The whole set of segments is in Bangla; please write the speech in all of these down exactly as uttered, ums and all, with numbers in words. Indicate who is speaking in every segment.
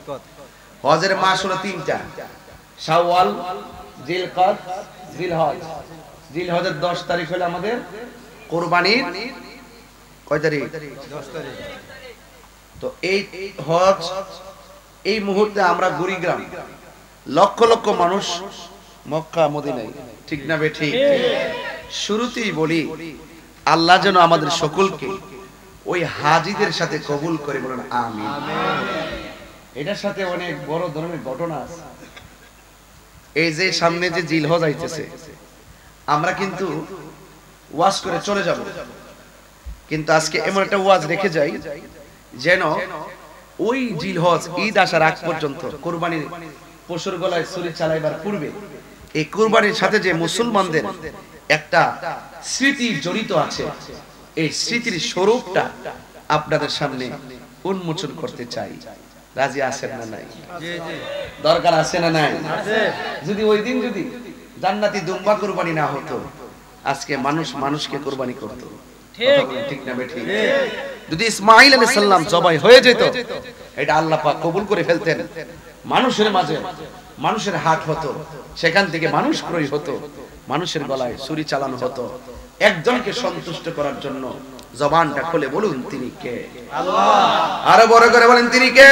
Speaker 1: হজের মাস হলো তিনটা, শাওয়াল, জিলকদ, জিলহজ। জিলহজের দশ তারিখ হলো আমাদের কুরবানির কয় তারিখ? দশ তারিখ। তো এই হজ এই মুহূর্তে আমরা গুড়িগ্রাম লক্ষ লক্ষ মানুষ মক্কা মদিনায়, ঠিক না বে ঠিক? শুরুতেই বলি আল্লাহ যেন আমাদের সকলকে ওই হাজিদের সাথে কবুল করে, বলেন আমিন। এটার সাথে অনেক বড় ধরনের ঘটনা আছে। এই যে সামনে যে জিলহজ আইতেছে, আমরা কিন্তু ওয়াজ করে চলে যাব, কিন্তু আজকে এমন একটা ওয়াজ রেখে যাই যেন ওই জিলহজ ঈদ আসার আগ পর্যন্ত কুরবানির পশুর গলায় ছুরি চালাইবার পূর্বে এই কুরবানির সাথে যে মুসলমানদের একটা স্মৃতি জড়িত আছে, এই স্মৃতির স্বরূপটা আপনাদের সামনে উন্মোচন করতে চাই। রাজি আছেন না নাই? দরকার আছে না নাই? যদি ওই দিন যদি জান্নাতি দুম্বা কুরবানি না হতো, আজকে মানুষ মানুষকে কুরবানি করত, ঠিক না বেঠিক? যদি ইসমাঈল আলাইহিস সালাম জবাই হয়ে যেত, এটা আল্লাহ পাক কবুল করে ফেলতেন, মানুষের মাঝে মানুষের হাট হতো, সেখান থেকে মানুষ ক্রয় হতো, মানুষের গলায় ছুরি চালানো হতো। একজনকে সন্তুষ্ট করার জন্য জবানটা খুলে বলুন তিনি কে? আল্লাহ। আরো বড় করে বলেন তিনি কে?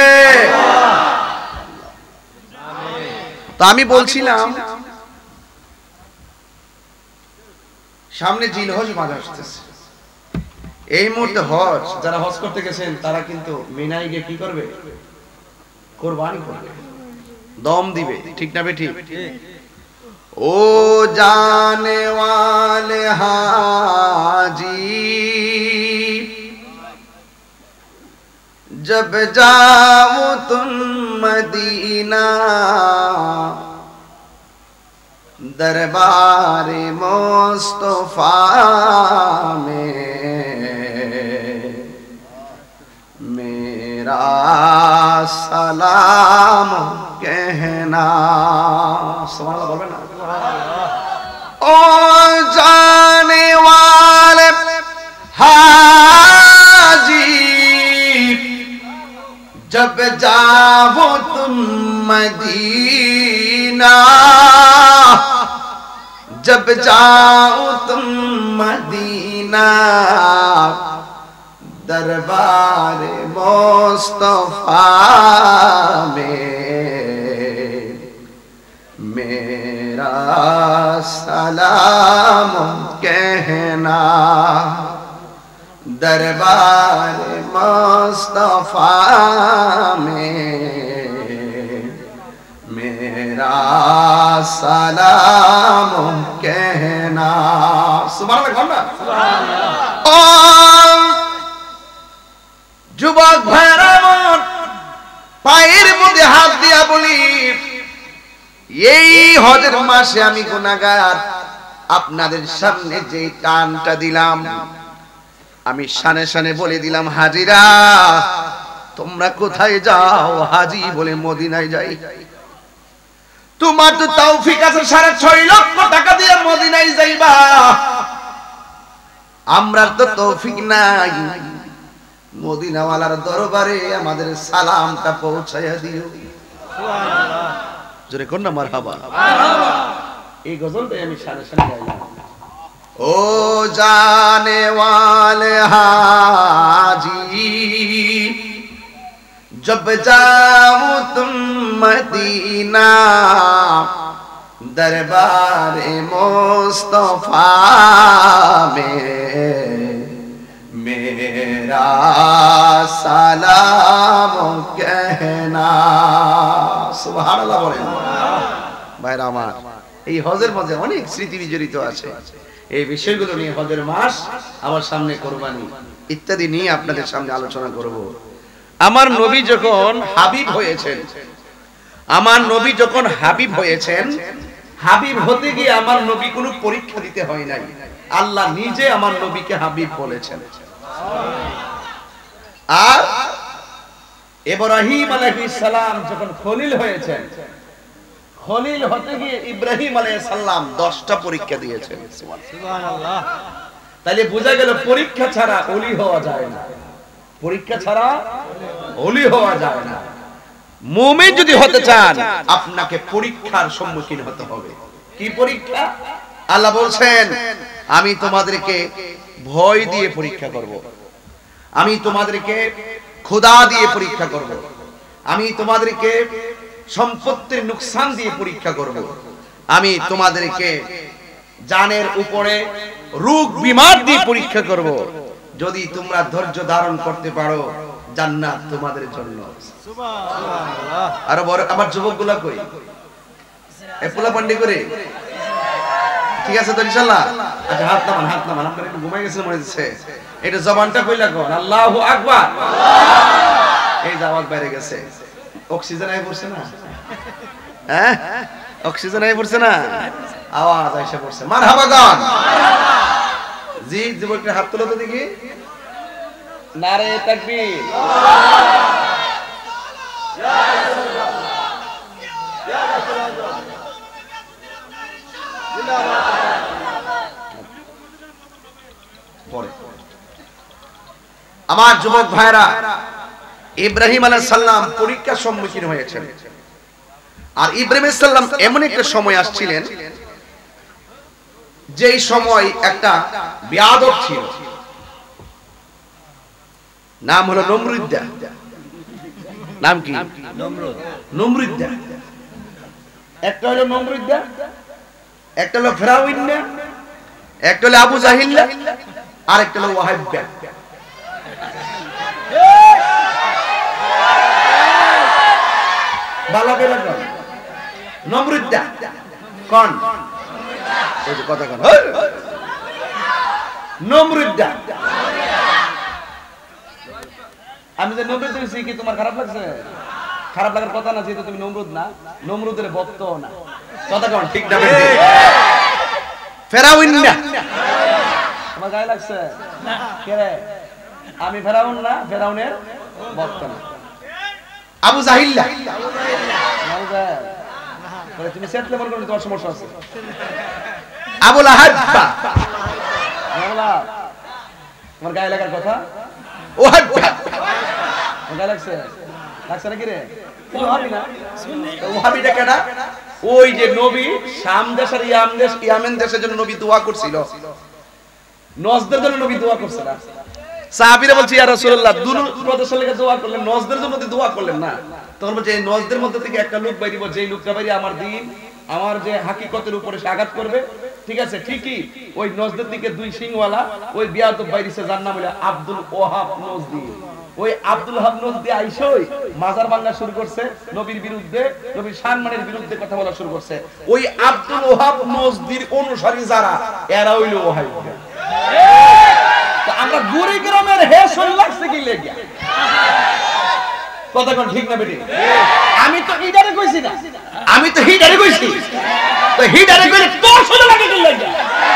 Speaker 1: তো আমি বলছিলাম সামনে জিলহজ মাস আসতেছে। এই মুহূর্তে হজ যারা হজ করতে গেছেন তারা কিন্তু মিনায় গিয়ে কি করবে? কুরবানি করবে, দম দিবে, ঠিক না বেঠিক? ও জানে ওয়ালে হাজি जब जाओ तुम मदीना दरबार मुस्तफा में मेरा सलाम कहना। सुभान अल्लाह बोलबे ना? ओ जाने वाले हाजी जब जाओ तुम मदीना जब जाओ तुम मदीना दरबार मुस्तफा में मेरा सलाम कहना। दरबार मुस्तफा में मेरा सलाम कहना। सुभान अल्लाह। ओ যুবক ভাইরা আমার, পায়ের মধ্যে হাত দিয়া বলি, এই হজের মাসে আমি গুনাহগার, আপনাদের সামনে যে টানটা দিলাম, আমি শানে শানে বলে দিলাম, হাজিরা তোমরা কোথায় যাও? হাজি বলে মদিনায় যাই। তোমার তো তৌফিক আছে সাড়ে ছয় লক্ষ টাকা দিয়ে মদিনায় যাইবা, আমরা তো তৌফিক নাই। মদিনাওয়ালার দরবারে আমাদের সালামটা পৌঁছায়া দিও। সুবহানাল্লাহ। জোরে কোন না মারহাবা। মারহাবা। এই গজলটাই আমি শানে শানে গাইলাম। ओ जाने वाले हाजी जब जाओ तुम मदीना दरबार मुस्तफा में मेरा सलाम कहना। सुभान अल्लाह बोलें भाईरा আমার। এই হজের মধ্যে অনেক স্মৃতি বিজড়িত আছে। এই বিষয়গুলো নিয়ে হজের মাস, আমার সামনে কুরবানি ইত্যাদি নিয়ে আপনাদের সামনে আলোচনা করব। আমার নবী যখন হাবিব হয়েছেন, আমার নবী যখন হাবিব হয়েছেন, হাবিব হতে গিয়ে আমার নবী কোনো পরীক্ষা দিতে হয় নাই, আল্লাহ নিজে আমার নবীকে হাবিব বলেছেন। আর ইব্রাহিম আলাইহিস সালাম যখন খলিল হয়েছেন, খলিল হতে গিয়ে ইব্রাহিম আলাইহিস সালাম দশটা পরীক্ষা দিয়েছেন। সুবহানাল্লাহ। তাহলে বোঝা গেল পরীক্ষা ছাড়া ওলি হওয়া যায় না, পরীক্ষা ছাড়া ওলি হওয়া যায় না। মুমিন যদি হতে চান আপনাকে পরীক্ষার সম্মুখীন হতে হবে। কি পরীক্ষা? আল্লাহ বলছেন আমি তোমাদেরকে ভয় দিয়ে পরীক্ষা করব, আমি তোমাদেরকে ক্ষুধা দিয়ে পরীক্ষা করব, আমি তোমাদেরকে সম্পত্তির নুকসান দিয়ে পরীক্ষা করব, আমি তোমাদেরকে জানের উপরে রোগ বিমার দিয়ে পরীক্ষা করব। যদি তোমরা ধৈর্য ধারণ করতে পারো জান্নাত তোমাদের জন্য। সুবহানাল্লাহ। আর বড় আমার যুবকগুলা কই? এ পোলা পান্ডি করে ঠিক আছে তো ইনশাআল্লাহ? আচ্ছা হাত নামান, হাত নামান, আমরা একটু ঘুমাই গেছে মনে হচ্ছে। এটা জবানটা কইলা কোন? আল্লাহু আকবার। এই আওয়াজ বাইরে গেছে। অক্সিজেন আই পড়ছে না? হ্যাঁ অক্সিজেন আই পড়ছে না? আওয়াজ আইসা পড়ছে। মারহাবা গান। জি যুবকদের হাত তোলো তো দেখি। নারে তাকবীর। ইয়া রাসূলুল্লাহ ইয়া রাসূলুল্লাহ পরে আমার যুবক ভাইরা ইব্রাহিম আলাইহিস সালাম পরীক্ষার সম্মুখীন হয়েছেন। আর ইব্রাহিম আলাইহিস সালাম এমন একটা সময় আসছিলেন যেই সময় একটা বেয়াদব ছিল, নাম হলো নমরুদ্দা। নাম কি? নমরুদ। নমরুদ্দা। একটা হলো নমরুদ্দা, একটা হলো ফিরাউন, একটা হলো আবু জাহিল, আর একটা হলো ওয়াহাব্বা। বালা বেলা কোন? নমরুদ্দা কোন? ওই যে কথা কোন? নমরুদ্দা। আমি যে নমরুদ দেখছি কি তোমার খারাপ লাগছে? খারাপ লাগার কথা না, যেহেতু তুমি নমরুদ না, নমরুদের ভক্ত না। কথা কোন? ঠিক না? ফেরাউন না। তোমার গায়ে লাগছে না? কে রে? আমি ফেরাউন না, ফেরাউনের ভক্ত না। আবু জাহিল না। মানে তুমি সেটলে মনে করো তোমার সমস্যা আছে। আবু লাহাব। তোমার গায়ে লাগার কথা? ওয়াহাব্বা। তোমার গায়ে লাগছে? লাগছে নাকি রে? তুমি ওয়াহাবি না? ওয়াহাবিটা কেডা? ওই যে নবী শাম দেশ আর ইয়াম দেশ, ইয়ামেন দেশের জন্য নবী দোয়া করছিল, নজদের জন্য নবী দোয়া করছে না? সাহাবীরা বলছে ইয়া রাসূলুল্লাহ দুনো প্রদেশের লেগে দোয়া করলেন, নজদের জন্য দোয়া করলেন না? তখন বলছে এই নজদের মধ্যে থেকে একটা লোক বাইরিব, যেই লোকটা বাইরে আমার দ্বীন আমার যে হাকিকতের উপরে আঘাত করবে। ঠিক আছে ঠিকই, ওই নজদের দিকে দুই সিংওয়ালা ওই বিয়াদব বাইরিছে, যার নাম হলো আব্দুল ওহাব নজদি। ওই আব্দুল ওহাব নজদি আইসই মাজার ভাঙা শুরু করছে, নবীর বিরুদ্ধে, নবীর সম্মানের বিরুদ্ধে কথা বলা শুরু করছে। ওই আব্দুল ওহাব নজদির অনুসারী যারা, এরা হইল ওহাবি। আমরা গুরি গ্রামের হে শোল লাগছে কি লেগে? কথা কোন? ঠিক না বেটি? আমি তো হিডারে কইছি না, আমি তো হিডারে কইছি। তো হিডারে কইলে তোর শোল লাগে কি লেগে?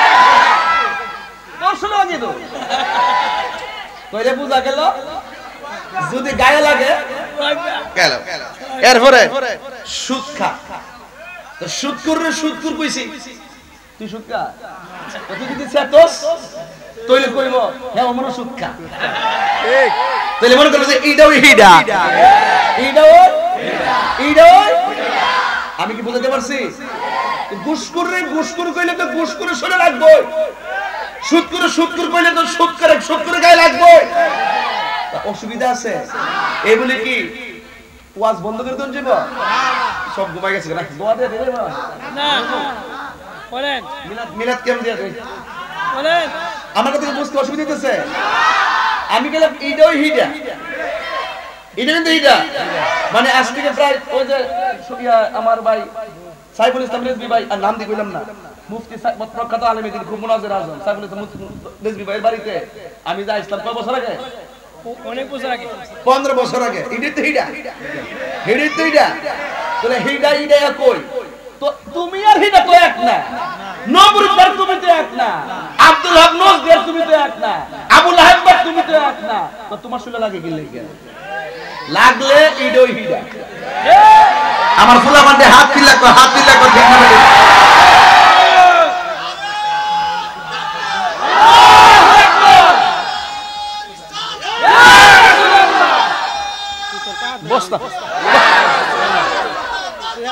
Speaker 1: তোর শোল লাগে তো কইরে বুঝা গেল যদি গায়ে লাগে গেল। এরপরে সুদ খা। তো সুদ করে সুদ কুর কইছি, তুই সুদ খা। তুই যদি সেতস তইলে কইব হ্যাঁ আমার সুদ খা। ঠিক তাহলে মনে করো যে এইটাও হিডা, এইটাও এইটাও। আমি কি বুঝাতে পারছি? ঘুষখোরে ঘুষখোর কইলে তো ঘুষখোরে শুনে লাগবে, সুদ করে সুদ করে কইলে তো সুদ করে সুদ করে গায়ে লাগবে। অসুবিধা আছে এই বলে কি ওয়াজ বন্ধ করে দেন যাব? সব ঘুমাই গেছে না? দোয়া দিয়ে দেবে না? না বলেন মিলাদ মিলাদ কেমন দিয়া দেই বলেন? আমার কথা বুঝতে অসুবিধা হইতেছে? আমি গেলাম এইটাও হিডা, এটা কিন্তু হিডা মানে আজ থেকে প্রায় ওই যে আমার ভাই সাইফুল ইসলাম রেজবি ভাই, আর নাম দিয়ে কইলাম না, মুফতি প্রখ্যাত আলেম দিন খুব মুনাজির আজম সাইফুল ইসলাম রেজবি ভাইয়ের বাড়িতে আমি যাই ইসলাম কয় বছর আগে? অনেক বছর আগে, পনেরো বছর আগে। এটা তো হিডা, হিডা তো হিডা। তাহলে হিডা হিডা কই? তো তুমি আর হিডা তো এক না, নমরুদ আর তুমি তো এক না, আব্দুল হক নজদি আর তুমি তো এক না, আবু লাহাব আর তুমি তো এক না। তো তোমার শুলে লাগে কি লাগে? লাগলে ইডো হিডা। আমার ফুলা বান্দে হাত দিলা কো, হাত দিলা কো, ঠিক না? বস্তা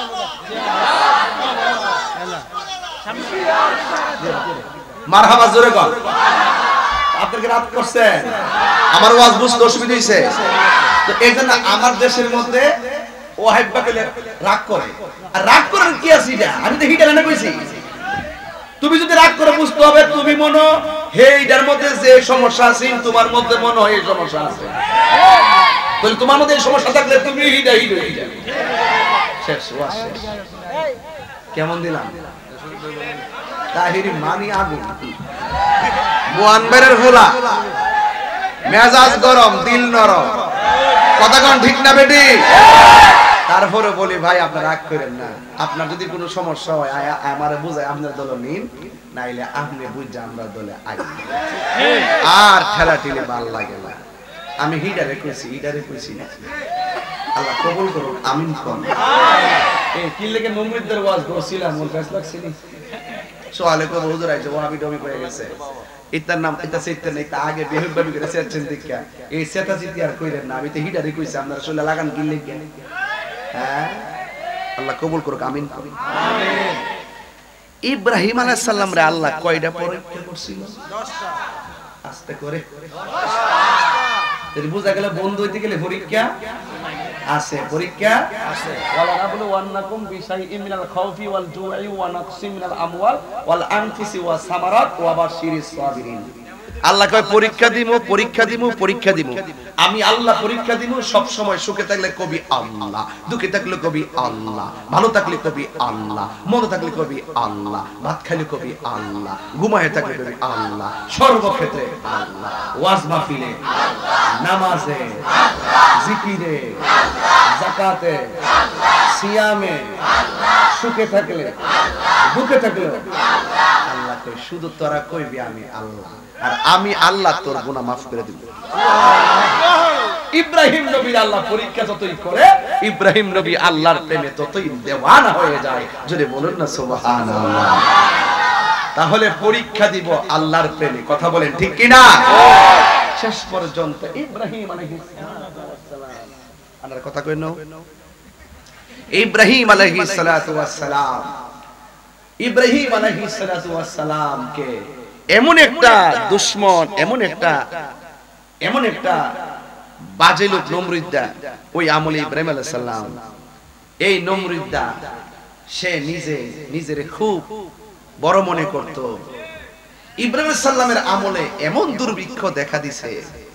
Speaker 1: মারহাবা জোরে কর। আপনাকে রাত করছেন, আমার ওয়াজ বুঝতে অসুবিধা হয়েছে, তো এই জন্য আমার দেশের মধ্যে ও হাইব্বা পেলে রাগ করে। আর রাগ করার কি আছে এটা? আমি তো হিটা না কইছি। তুমি যদি রাগ করে বুঝতে হবে, তুমি মনে হে এটার মধ্যে যে সমস্যা আছে তোমার মধ্যে মনে হয় এই সমস্যা আছে, তাহলে তোমার মধ্যে এই সমস্যা থাকলে তুমি হিটা হিটা হিটা শেষ ওয়াজ শেষ। কেমন দিলাম? তাহিরি মানি আগুন, মুআনবেরের হোলা, মেজাজ গরম, দিল নরম, কথা কোন ঠিক না বেটি? তারপরে বলি ভাই আপনারা রাগ করেন না, আপনার যদি কোনো সমস্যা হয় আমারে বুঝায় আপনার দল নিন, নাইলে আপনি বুঝা আমরা দলে আই। আর ঠেলা ঠেলে ভাল লাগে না। আমি হিডারে কইছি, হিডারে কইছি না। আল্লাহ কবুল করুন, আমিন কোন। এই কি লেগে মুমিনদের ওয়াজ করছিলাম, মন কাজ লাগছে নি। সোয়ালে কো হুজুর আইছে ওয়াবি ডবি কয়ে গেছে। ইতার নাম ইতা সেটা নেই, তা আগে বেহুব বাবি করে সেটছেন দেখা। এই সেটা জিতি আর কইরেন না, আমি তো হিডারে কইছি আপনারা শুলে লাগান কি লেগে। হ্যাঁ, আল্লাহ কবুল করুক, আমিন করুন। আমিন। ইব্রাহিম আলাইহিস সালাম রে আল্লাহ কয়টা পরীক্ষা করছিল? দশটা। আস্তে করে দশটা। বুঝা গেল বন্ধু হইতে গেলে পরীক্ষা আছে, পরীক্ষা আছে। ওয়ালা নাবলু ওয়ান্নাকুম বিশাইইন মিনাল খাউফি ওয়াল জুই ওয়া নাকসিম মিনাল আমওয়াল ওয়াল আনফুসি ওয়াস সামারাত ওয়া বাশশিরিস সাবিরিন। আল্লাহ কয় পরীক্ষা দিমু, পরীক্ষা দিমু, পরীক্ষা দিমু। আমি আল্লাহ পরীক্ষা দিমু। সব সময় সুখে থাকলে কবি আল্লাহ, দুঃখে থাকলে কবি আল্লাহ, ভালো থাকলে কবি আল্লাহ, মন্দ থাকলে কবি আল্লাহ, ভাত খাইলে কবি আল্লাহ, ঘুমায় থাকলে কবি আল্লাহ, সর্বক্ষেত্রে আল্লাহ। ওয়াজ মাহফিলে, নামাজে, জিকিরে, যাকাতে, সিয়ামে, সুখে থাকলে, দুঃখে থাকলে আল্লাহ কই শুধু তোরা কইবি আমি আল্লাহ, আর আমি আল্লাহ তোর গুনাহ মাফ করে দিব। ইব্রাহিম নবীর আল্লাহ পরীক্ষা যতই করে, ইব্রাহিম নবী আল্লাহর প্রেমে ততই দেওয়ানা হয়ে যায়। যদি বলুন না সুবহানাল্লাহ। তাহলে পরীক্ষা দিব আল্লাহর প্রেমে, কথা বলেন ঠিক কি না? শেষ পর্যন্ত ইব্রাহিম আলাইহিস সালাম, আনার কথা কই নাও, ইব্রাহিম আলাইহিস সালাতু ওয়াস সালাম, ইব্রাহিম আলাইহিস সালাতু ওয়াস সালাম কে এমন একটা দুশমন, এমন একটা এমন একটা বাজে লোক নমরুদ্দা, ওই আমলে ইব্রাহিম আলাইহিস সালাম, এই নমরুদ্দা সে নিজে নিজের খুব বড় মনে করত। ইব্রাহিম আলাইহিস সালামের আমলে এমন দুর্ভিক্ষ দেখা দিছে,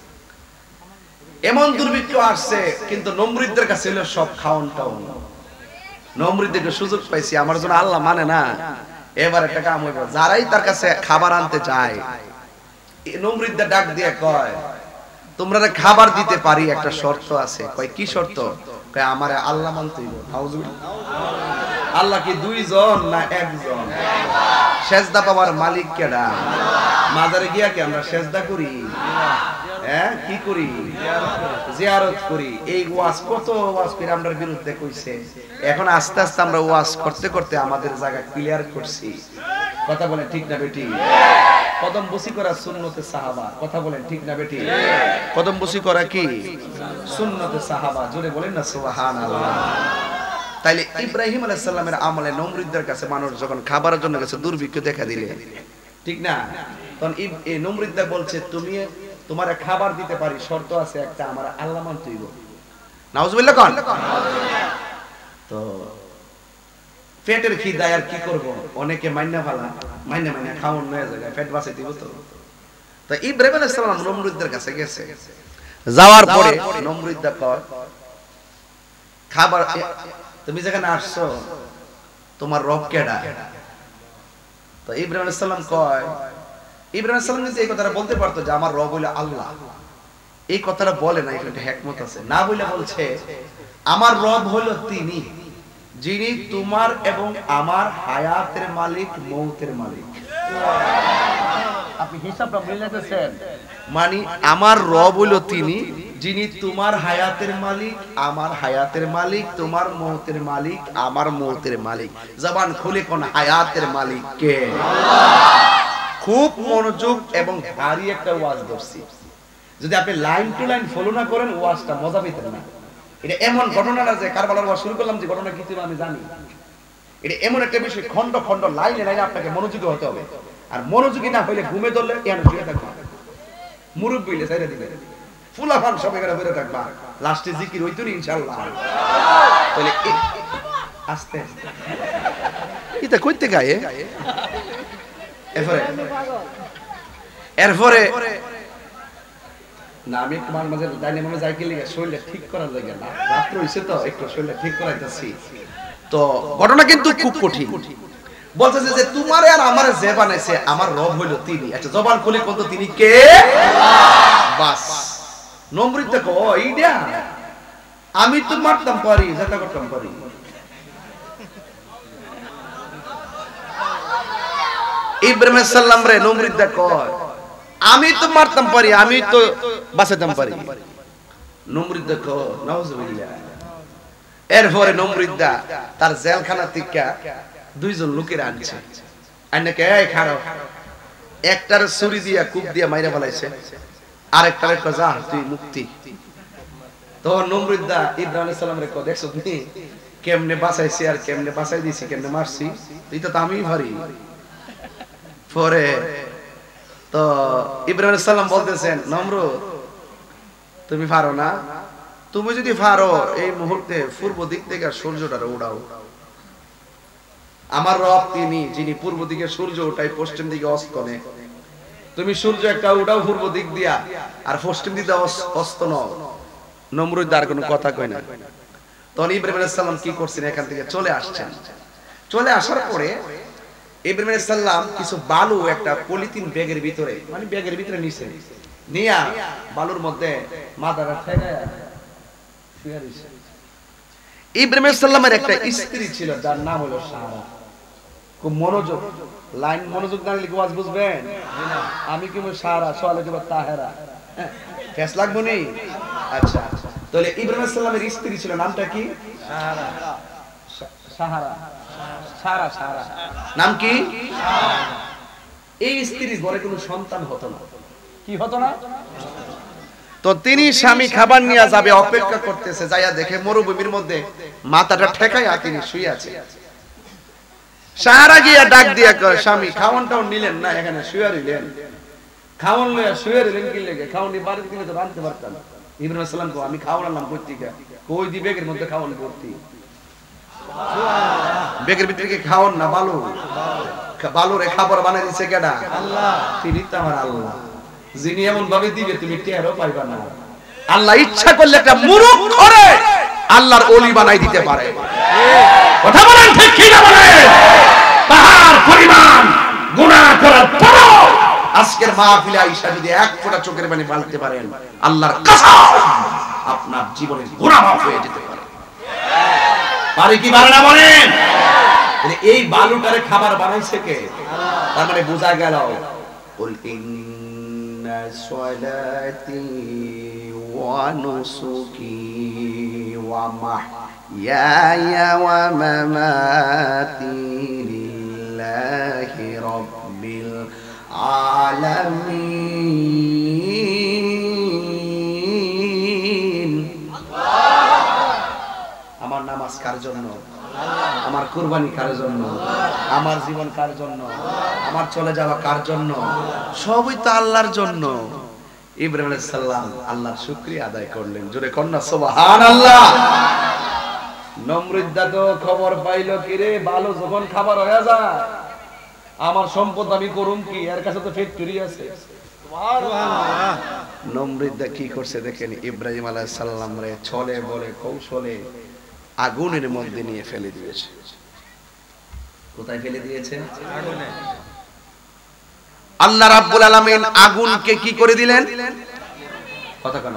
Speaker 1: এমন দুর্ভিক্ষ আসছে, কিন্তু নমরুদ্দের কাছে ছিল সব খাওন টাউন। নমরুদ্দকে সুযোগ পাইছি, আমার জন্য আল্লাহ মানে না, এবার একটা কাম হইব। যারাই তার কাছে খাবার আনতে যায়, নমরুদ্দা ডাক দিয়ে কয় তোমরা খাবার দিতে পারি, একটা শর্ত আছে। কয় কি শর্ত? কয় আমারে আল্লাহ মানতে হইব। আল্লাহ কি দুইজন না একজন? সেজদা পাওয়ার মালিক কেডা? মাজারে গিয়া কি আমরা সেজদা করি? হ্যাঁ, কি করি? জিয়ারত করি। এই ওয়াজ কত ওয়াজ করে আমরার বিরুদ্ধে কইছে, এখন আস্তে আস্তে আমরা ওয়াজ করতে করতে আমাদের জায়গা ক্লিয়ার করছি। কথা বলেন ঠিক না বেটি? কদম বসি করা সুন্নতে সাহাবা, কথা বলেন ঠিক না বেটি? কদম বসি করা কি সুন্নতে সাহাবা, জোরে বলেন না সুবহানাল্লাহ। তাইলে ইব্রাহিম আলাইহিস সালামের আমলে নমরুদ্দের কাছে মানুষ যখন খাবারের জন্য গেছে, দুর্ভিক্ষ দেখা দিলে, ঠিক না, তখন এই নমরুদ্দা বলছে তুমি তোমার খাবার দিতে পারি, শর্ত আছে একটা, আমার আল্লাহ মানতে হইব। নাউজুবিল্লাহ কোন। তো পেটের খিদায় আর কি করব, অনেকে মাইন্না ফালা, মাইন্না মাইন্না খাওন নয় জায়গায় পেট বাঁচাই দিব। তো তো ইব্রাহিম আলাইহিস সালাম নমরুদ্দের কাছে গেছে, যাওয়ার পরে নমরুদ্দা কয় খাবার তুমি যেখানে আসছো তোমার রব কেডা? তো ইব্রাহিম আলাইহিস সালাম কয়, ইব্রাহিম আলাইহিস সালাম যদি এই কথাটা বলতে পারতো যে আমার রব হইলো আল্লাহ, এই কথাটা বলে না, এখানে হিকমত আছে। না বলে বলছে আমার রব হলো তিনি যিনি তোমার এবং আমার হায়াতের মালিক, মৌতের মালিক। আপনি হিসাবটা মিলাতেছেন, মানে আমার রব হলো তিনি যিনি তোমার হায়াতের মালিক, আমার হায়াতের মালিক, তোমার মৌতের মালিক, আমার মৌতের মালিক। জবান খুলে কোন হায়াতের মালিক কে? খুব মনোযোগ এবং ভারী একটা ওয়াজ ধরছি। যদি আপনি লাইন টু লাইন ফলো না করেন ওয়াজটা মজা পেতেন না। এটা এমন ঘটনা না যে কারবালার ওয়াজ শুরু করলাম যে ঘটনা কি ছিল আমি জানি। এটা এমন একটা বিষয় খন্ড খন্ড লাইনে লাইনে আপনাকে মনোযোগী হতে হবে। আর মনোযোগী না হইলে ঘুমে ধরলে কেন শুয়ে থাকবা, মুরব্বি হইলে ছাইরা দিবে, ফুলাফান সব এখানে বেরো থাকবা, লাস্টে জিকির হইতো না ইনশাআল্লাহ। তাহলে আস্তে আস্তে এটা কইতে গায়ে এরপরে এরপরে না আমি একটু মাঝে মাঝে ডাইনে মামে যাই কি লিগে শরীরটা ঠিক করার লাগে না, রাত্র হইছে তো একটু শরীরটা ঠিক করাইতেছি। তো ঘটনা কিন্তু খুব কঠিন। বলতেছে যে তোমারে আর আমারে যে বানাইছে আমার রব হইল তিনি। আচ্ছা জবান খুলে কোন তো তিনি কে? বাস নমরুদ দেখো এইটা আমি তো মারতাম পারি, যেটা করতাম পারি। ইব্রাহিম আলাইহিস সালাম রে নমরুদ দেখো আমি তো মারতাম পারি, আমি তো বাঁচাতাম পারি। নমরুদ দেখো নাউজুবিল্লাহ। এরপরে নমরুদা তার জেলখানা থেকে দুইজন লোকের আনছে, আইনাকে এই খারাপ একটার ছুরি দিয়া কূপ দিয়া মাইরা ফেলাইছে, আরেকটারে কয় যা তুই মুক্তি। তো নমরুদা ইব্রাহিম আলাইহিস সালাম রে কয় দেখছো তুমি কেমনে বাঁচাইছি আর কেমনে বাঁচাই দিছি, কেমনে মারছি, এটা তো আমিই পারি। পরে তো ইব্রাহিম আলাইহিস সালাম বলতেছেন নমরুদ তুমি পারো না, তুমি যদি পারো এই মুহূর্তে পূর্ব দিক থেকে সূর্যটারে উড়াও। আমার রব তিনি যিনি পূর্ব দিকে সূর্য উঠায় পশ্চিম দিকে অস্ত নেয়। তুমি সূর্য একটা উঠাও পূর্ব দিক দিয়া আর পশ্চিম দিকে অস্ত নাও। নমরুদ আর কোনো কথা কয় না। তখন ইব্রাহিম আলাইহিস সালাম কি করছেন, এখান থেকে চলে আসছেন। চলে আসার পরে ইব্রাহিম আলাইহিস সালাম কিছু বালু একটা পলিথিন ব্যাগের ভিতরে, মানে ব্যাগের ভিতরে নিছে, নিয়া বালুর মধ্যে মাথাটা ঠেকায়া শুয়ে রইছে। ইব্রাহিম আলাইহিস সালামের একটা স্ত্রী ছিল যার নাম হলো সারা। খুব মনোযোগ, লাইন মনোযোগ না দিলে কি ওয়াজ বুঝবেন? আমি কি সারা সোয়ালে কি তাহেরা ফেস লাগবো নি? আচ্ছা তাহলে ইব্রাহিম আলাইহিস সালামের স্ত্রী ছিল, নামটা কি? সারা। সাহারা সারা সারা নাম কি? এই স্ত্রীর ঘরে কোনো সন্তান হতো না। কি হতো না? তো তিনি স্বামী খাবার নিয়ে যাবে, অপেক্ষা করতেছে, যাইয়া দেখে মরুভূমির মধ্যে মাথাটা ঠেকাইয়া তিনি শুয়ে আছে। সারা গিয়া ডাক দিয়া কয় স্বামী খাওয়ানটাও নিলেন না, এখানে শুয়ে রইলেন, খাওয়ান লইয়া শুয়ে রইলেন কি লেগে? খাওয়ানি বাড়িতে দিলে তো রাঁধতে পারতাম। ইব্রাহিম আলাইহিস সালাম কো আমি খাওয়ান আনলাম পত্রিকা, কই দি ব্যাগের মধ্যে খাওয়ান ভর্তি। ব্যাগের ভিতরে কি খাওয়ান না বালু? বালু রে খাবার বানাই দিছে কেডা? আল্লাহ। তিনি তো আমার আল্লাহ, যিনি এমন ভাবে দিবে তুমি টেরও পাইবা না। আল্লাহ ইচ্ছা করলে একটা মুরুখ করে আল্লাহর ওলি বানাই দিতে পারে। কথা বলেন ঠিক কি না বলেন? পাহাড় পরিমাণ গুনাহ করার পরও আজকের মাহফিলে আয়েশা যদি এক ফোঁটা চোখের পানি ফেলতে পারেন, আল্লাহর কসম আপনার জীবনের গুনাহ মাফ হয়ে যেতে পারে। পারে কি পারে না বলেন? এই বালুটারে খাবার বানাইছে কে? তার মানে বোঝা গেল কুল ইন্না সলাতি ওয়া নুসুকি ওয়া মাহইয়ায়া ওয়া মামাতি লিল্লাহি রাব্বিল আলামিন। আমার নামাজ কার জন্য? আমার কুরবানি কার জন্য? আমার জীবন কার জন্য? আমার চলে যাওয়া কার জন্য? সবই তো আল্লাহর জন্য। ইব্রাহিম আলাইহিস সালাম আল্লাহর শুকরিয়া আদায় করলেন, জোরে কন্না সুবহানাল্লাহ। নমরুদ তো খবর পাইলো কি রে, ভালো যখন খাবার হয়ে যায় আমার সম্পদ আমি করুম কি, এর কাছে তো ফ্যাক্টরি আছে। সুবহানাল্লাহ। নমরুদ কি করছে দেখেন, ইব্রাহিম আলাইহিস সালাম রে ছলে বলে কৌশলে আগুনের মধ্যে নিয়ে ফেলে দিয়েছে। কোথায় ফেলে দিয়েছে? আগুনে। আল্লাহ রাব্বুল আলামিন আগুনকে কি করে দিলেন? কথা কেন?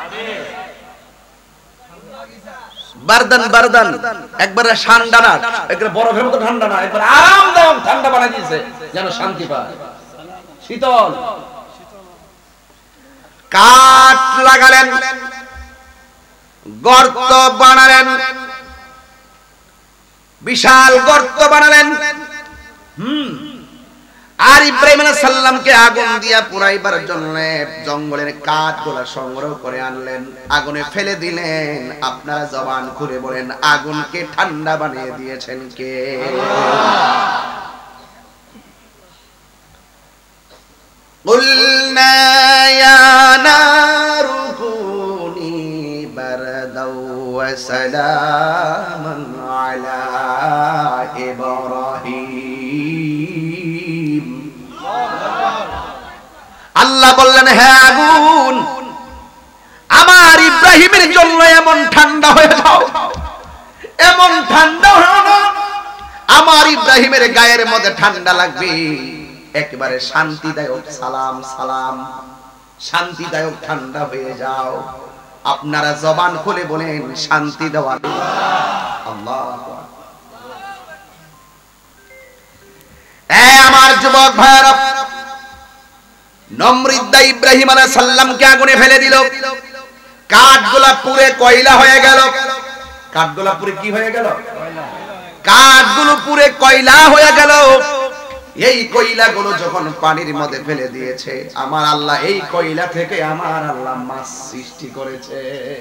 Speaker 1: বারদান বারদান, একবারে ঠান্ডা না, একবারে বরফের মতো ঠান্ডা না, একবারে আরামদায়ক ঠান্ডা বানিয়ে দিয়েছে যেন শান্তি পায়, শীতল। কাঠ লাগালেন, গর্ত বানালেন, বিশাল গর্ত বানালেন। হুম আর ইব্রাহিম আলাইহিস সালামকে আগুন দিয়া পুরাইবার জন্য জঙ্গলের কাঠগুলা সংগ্রহ করে আনলেন, আগুনে ফেলে দিলেন। আপনারা জবান খুলে বলেন, আগুনকে ঠান্ডা বানিয়ে দিয়েছেন কে? আল্লাহ। قلنا يا نار كوني بردا وسلاما على إبراهيم। আল্লাহ বললেন, হে আগুন, আমার ইব্রাহিমের জন্য এমন ঠান্ডা হয়ে যাও, এমন ঠান্ডা হয়ে যাও, আমার ইব্রাহিমের গায়ের মধ্যে ঠান্ডা লাগবে। একেবারে শান্তিদায়ক সালাম সালাম, শান্তিদায়ক ঠান্ডা হয়ে যাও। আপনারা জবান খুলে বলেন, শান্তি দেওয়া আল্লাহ। এ আমার যুবক ভাইরা, নমরুদ ইব্রাহিম আলাইহিস সালামকে আগুনে ফেলে দিল, কাঠগুলা পুড়ে কয়লা হয়ে গেল। কাঠগুলা পুড়ে কি হয়ে গেল? কাঠগুলো পুড়ে কয়লা হয়ে গেল। এই কয়লাগুলো যখন পানির মধ্যে ফেলে দিয়েছে, আমার আল্লাহ এই কয়লা থেকে আমার আল্লাহ মাছ সৃষ্টি করেছে।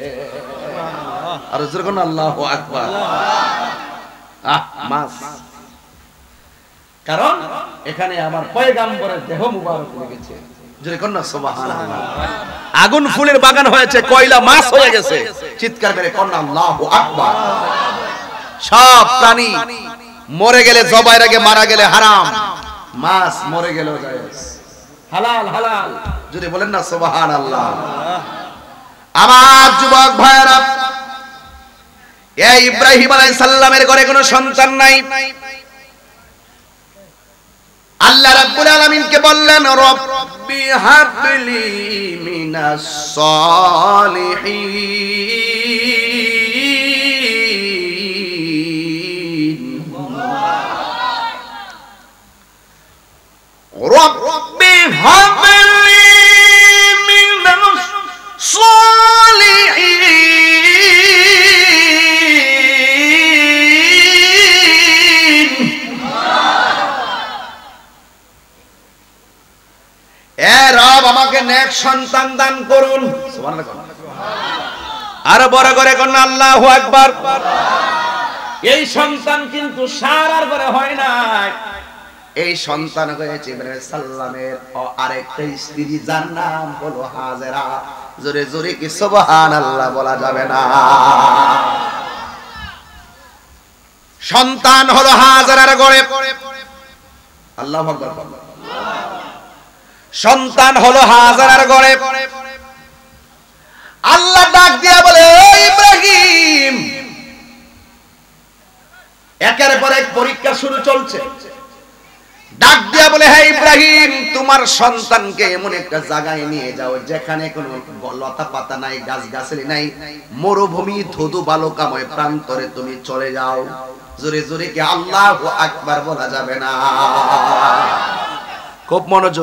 Speaker 1: আর যখন আল্লাহু আকবার, আহ মাছ, কারণ এখানে আমার পয়গম্বরের দেহ মুবারক লেগেছে। যখন না সুবহানাল্লাহ, আগুন ফুলের বাগান হয়েছে, কয়লা মাছ হয়ে গেছে। চিৎকার করে কন্না আল্লাহু আকবার। সব প্রাণী মরে গেলে জবাইয়ের আগে মারা গেলে হারাম, মাছ মরে গেলেও জায়েজ, হালাল হালাল। যদি বলেন না সুবহানাল্লাহ। আমার যুবক ভাইরা, এই ইব্রাহিম আলাইহিস সালামের ঘরে কোনো সন্তান নাই। আল্লাহ রাব্বুল আলামিনকে বললেন, রব্বি হাবলি মিনাস সালিহিন, রব্বি হাবলি মিনাস সালিহিন। এ রব, আমাকে নেক সন্তান দান করুন। সুবহানাল্লাহ। আর বড় করে কোন আল্লাহু আকবার। এই সন্তান কিন্তু সারার করে হয় না, এই সন্তান হয়েছে ইব্রাহিম সাল্লামের আরেকটা স্ত্রী, যার নাম হলো হাজেরা। জোরে জোরে কি সুবহানাল্লাহ বলা যাবে না? সন্তান হলো হাজেরার ঘরে। আল্লাহু আকবার। সন্তান হলো হাজেরার ঘরে। আল্লাহ ডাক দিয়া বলে, ও ইব্রাহিম, একের পর এক পরীক্ষা শুরু চলছে। ডাক দিয়া বলে, হে ইব্রাহিম, তোমার সন্তানকে এমন একটা জায়গায় নিয়ে যাও যেখানে কোনো লতা পাতা নাই, গাছ গাছালি নাই, মরুভূমি ধুধু বালুকাময় প্রান্তরে তুমি চলে যাও। জোরে জোরে কি আল্লাহু আকবার বলা যাবে না? খুব মনোযোগ।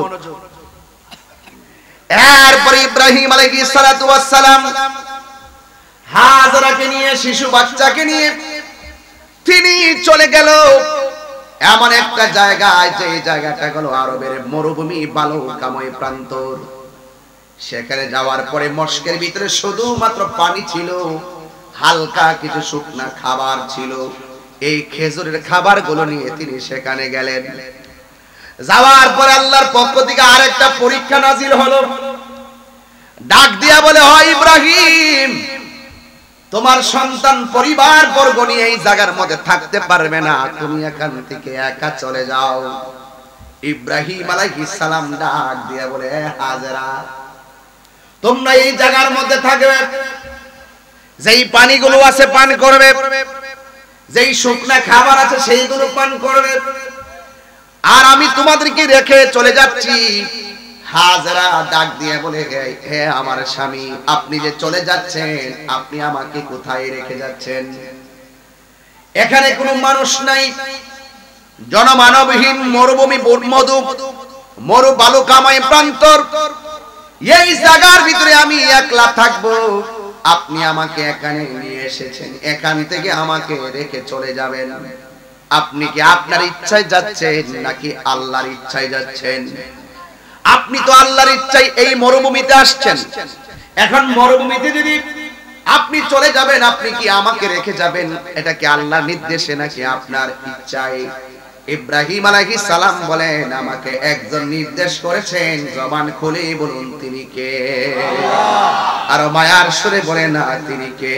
Speaker 1: এরপরে ইব্রাহিম আলাইহিস সালাতু ওয়াস সালাম হাজেরাকে নিয়ে, শিশু বাচ্চাকে নিয়ে তিনি চলে গেল এমন একটা জায়গায়, যে জায়গাটা হলো আরবের মরুভূমি বালুকাময় প্রান্তর। সেখানে যাওয়ার পরে মস্কের ভিতরে শুধুমাত্র পানি ছিল, হালকা কিছু শুকনা খাবার ছিল। এই খেজুরের খাবারগুলো নিয়ে তিনি সেখানে গেলেন। যাওয়ার পরে আল্লাহর পক্ষ থেকে আরেকটা পরীক্ষা নাজিল হলো। ডাক দিয়া বলে, হয় ইব্রাহিম, তোমার সন্তান পরিবার বর্গ নিয়ে এই জায়গার মধ্যে থাকতে পারবে না, তুমি এখান থেকে একা চলে যাও। ইব্রাহিম আলাইহিস সালাম ডাক দিয়া বলে, হাজেরা, তোমরা এই জায়গার মধ্যে থাকবে, যেই পানিগুলো আছে পান করবে, যেই শুকনা খাবার আছে সেইগুলো পান করবে, আর আমি তোমাদেরকে রেখে চলে যাচ্ছি। হাজেরা ডাক দিয়ে বলে, হে আমার স্বামী, আপনি যে চলে যাচ্ছেন, আপনি আমাকে কোথায় রেখে যাচ্ছেন? এখানে কোনো মানুষ নাই, জনমানবহীন মরুভূমি, মধু মরু বালুকাময় প্রান্তর। এই জায়গার ভিতরে আমি একলা থাকবো, আপনি আমাকে এখানে নিয়ে এসেছেন, এখান থেকে আমাকে রেখে চলে যাবেন। আপনি কি আপনার ইচ্ছায় যাচ্ছেন নাকি আল্লাহর ইচ্ছায় যাচ্ছেন? আপনি তো আল্লাহর ইচ্ছায় এই মরুভূমিতে আসছেন। এখন মরুভূমিতে যদি আপনি চলে যাবেন, আপনি কি আমাকে রেখে যাবেন? এটা কি আল্লাহর নির্দেশে নাকি আপনার ইচ্ছায়? ইব্রাহিম আলাইহিস সালাম বলেন, আমাকে একজন নির্দেশ করেছেন, জবান খুলে বলুন তিনি কে? আর মায়ার সুরে বলেন না তিনি কে?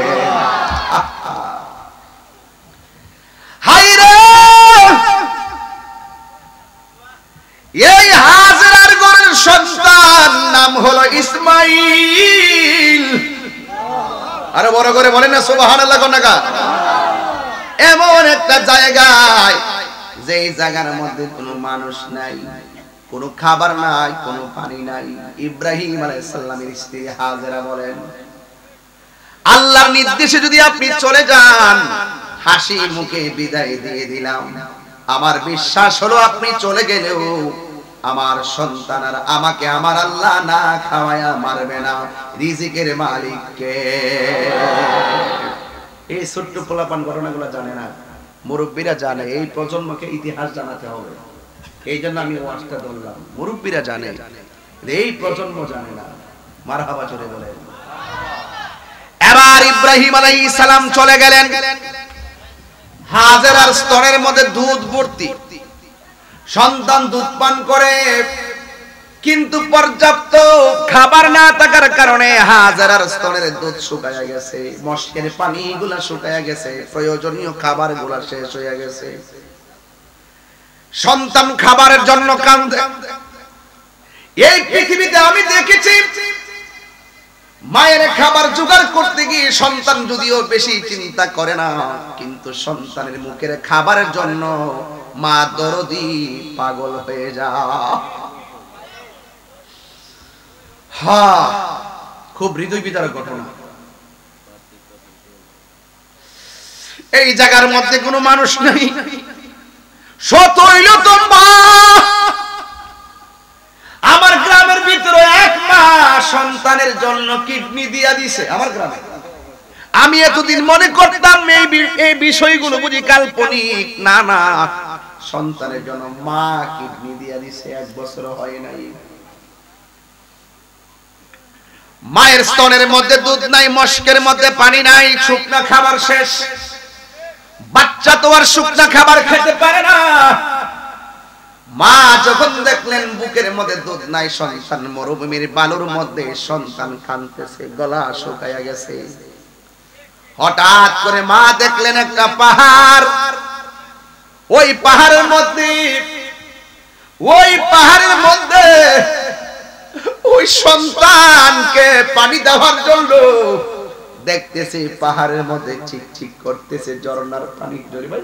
Speaker 1: হায়রে এই হাজেরার ঘরের সন্তান নাম হলো ইসমাইল। আরো বড় করে বলেন না সুবহানাল্লাহ। কোনটা? এমন একটা জায়গায় যেই জায়গার মধ্যে কোনো মানুষ নাই, কোনো খাবার নাই, কোনো পানি নাই। ইব্রাহিম আলাইহিস সালামের স্ত্রী হাজেরা বলেন, আল্লাহর নির্দেশে যদি আপনি চলে যান, হাসি মুখে বিদায় দিয়ে দিলাম। আমার বিশ্বাস হলো আপনি চলে গেলেও আমার সন্তান আর আমাকে আমার আল্লাহ না খাওয়ায়া মারবে না। রিজিকের মালিক কে? এই ছোট্ট পোলাপান ঘটনাগুলো জানে না, মুরব্বীরা জানে। এই প্রজন্মকে ইতিহাস জানাতে হবে। এই জন্য আমি ওয়াজটা ধরলাম। মুরব্বীরা জানে, এই প্রজন্ম জানে না। মারহাবা জোরে বলেন। এবার ইব্রাহিম আলাইহিস সালাম চলে গেলেন। হাজেরার স্তনের মধ্যে দুধ ভর্তি, সন্তান দুধ পান করে, কিন্তু পর্যাপ্ত খাবার না থাকার কারণে হাজেরার স্তনের দুধ শুকায়া গেছে, মশকের পানিগুলা শুকায়া গেছে, প্রয়োজনীয় খাবারগুলা শেষ হয়ে গেছে। সন্তান খাবারের জন্য কাঁদে। এই পৃথিবীতে আমি দেখেছি মায়ের খাবার জোগাড় করতে গিয়ে সন্তান যদিও বেশি চিন্তা করে না, কিন্তু সন্তানের মুখের খাবারের জন্য মা দরদি পাগল হয়ে যায়। হ্যাঁ, খুব হৃদয় বিদারক ঘটনা। এই জায়গার মধ্যে কোনো মানুষ নেই, শত হইল তো মা। আমার গ্রামের ভিতরে এক মা সন্তানের জন্য কিডনি দিয়া দিছে। আমার গ্রামে আমি এতদিন মনে করতাম এই এই বিষয়গুলো বুঝি কাল্পনিক। না না, সন্তানের জন্য মা কিডনি দিয়া দিছে, এক বছর হয় নাই। মায়ের স্তনের মধ্যে দুধ নাই, মশকের মধ্যে পানি নাই, শুকনা খাবার শেষ। বাচ্চা তো আর শুকনা খাবার খেতে পারে না। মা যখন দেখলেন বুকের মধ্যে দুধ নাই, সন্তান মরুভূমির বালুর মধ্যে সন্তান কাঁদতেছে, গলা শুকায়া গেছে। হঠাৎ করে মা দেখলেন একটা পাহাড়। ওই পাহাড়ের মধ্যে ওই পাহাড়ের মধ্যে ওই সন্তানকে পানি দেওয়ার জন্য দেখতেছে পাহাড়ের মধ্যে চিকচিক করতেছে ঝর্ণার পানি।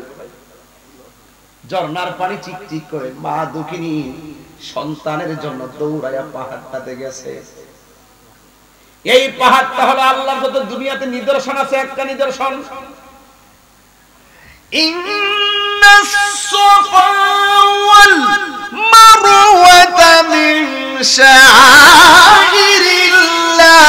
Speaker 1: ঝর্ণার পানি চিকচিক করে। মা দুঃখিনী সন্তানের জন্য দৌড়াইয়া পাহাড়টাতে গেছে। এই পাহাড়টা হলো আল্লাহর যত দুনিয়াতে নিদর্শন আছে একটা নিদর্শন। ইন্নাস সাফা ওয়াল মারওয়াতা মিন শাআইরিল্লাহ।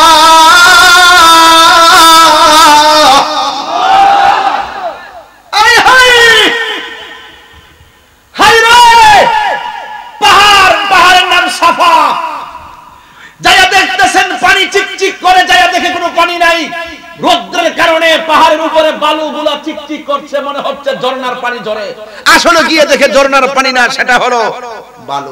Speaker 1: রোদ্রের কারণে পাহাড়ের উপরে বালুগুলা চিকচিক করছে, মনে হচ্ছে ঝর্ণার পানি ঝরে। আসলে গিয়ে দেখে ঝর্ণার পানি না, সেটা হলো বালু।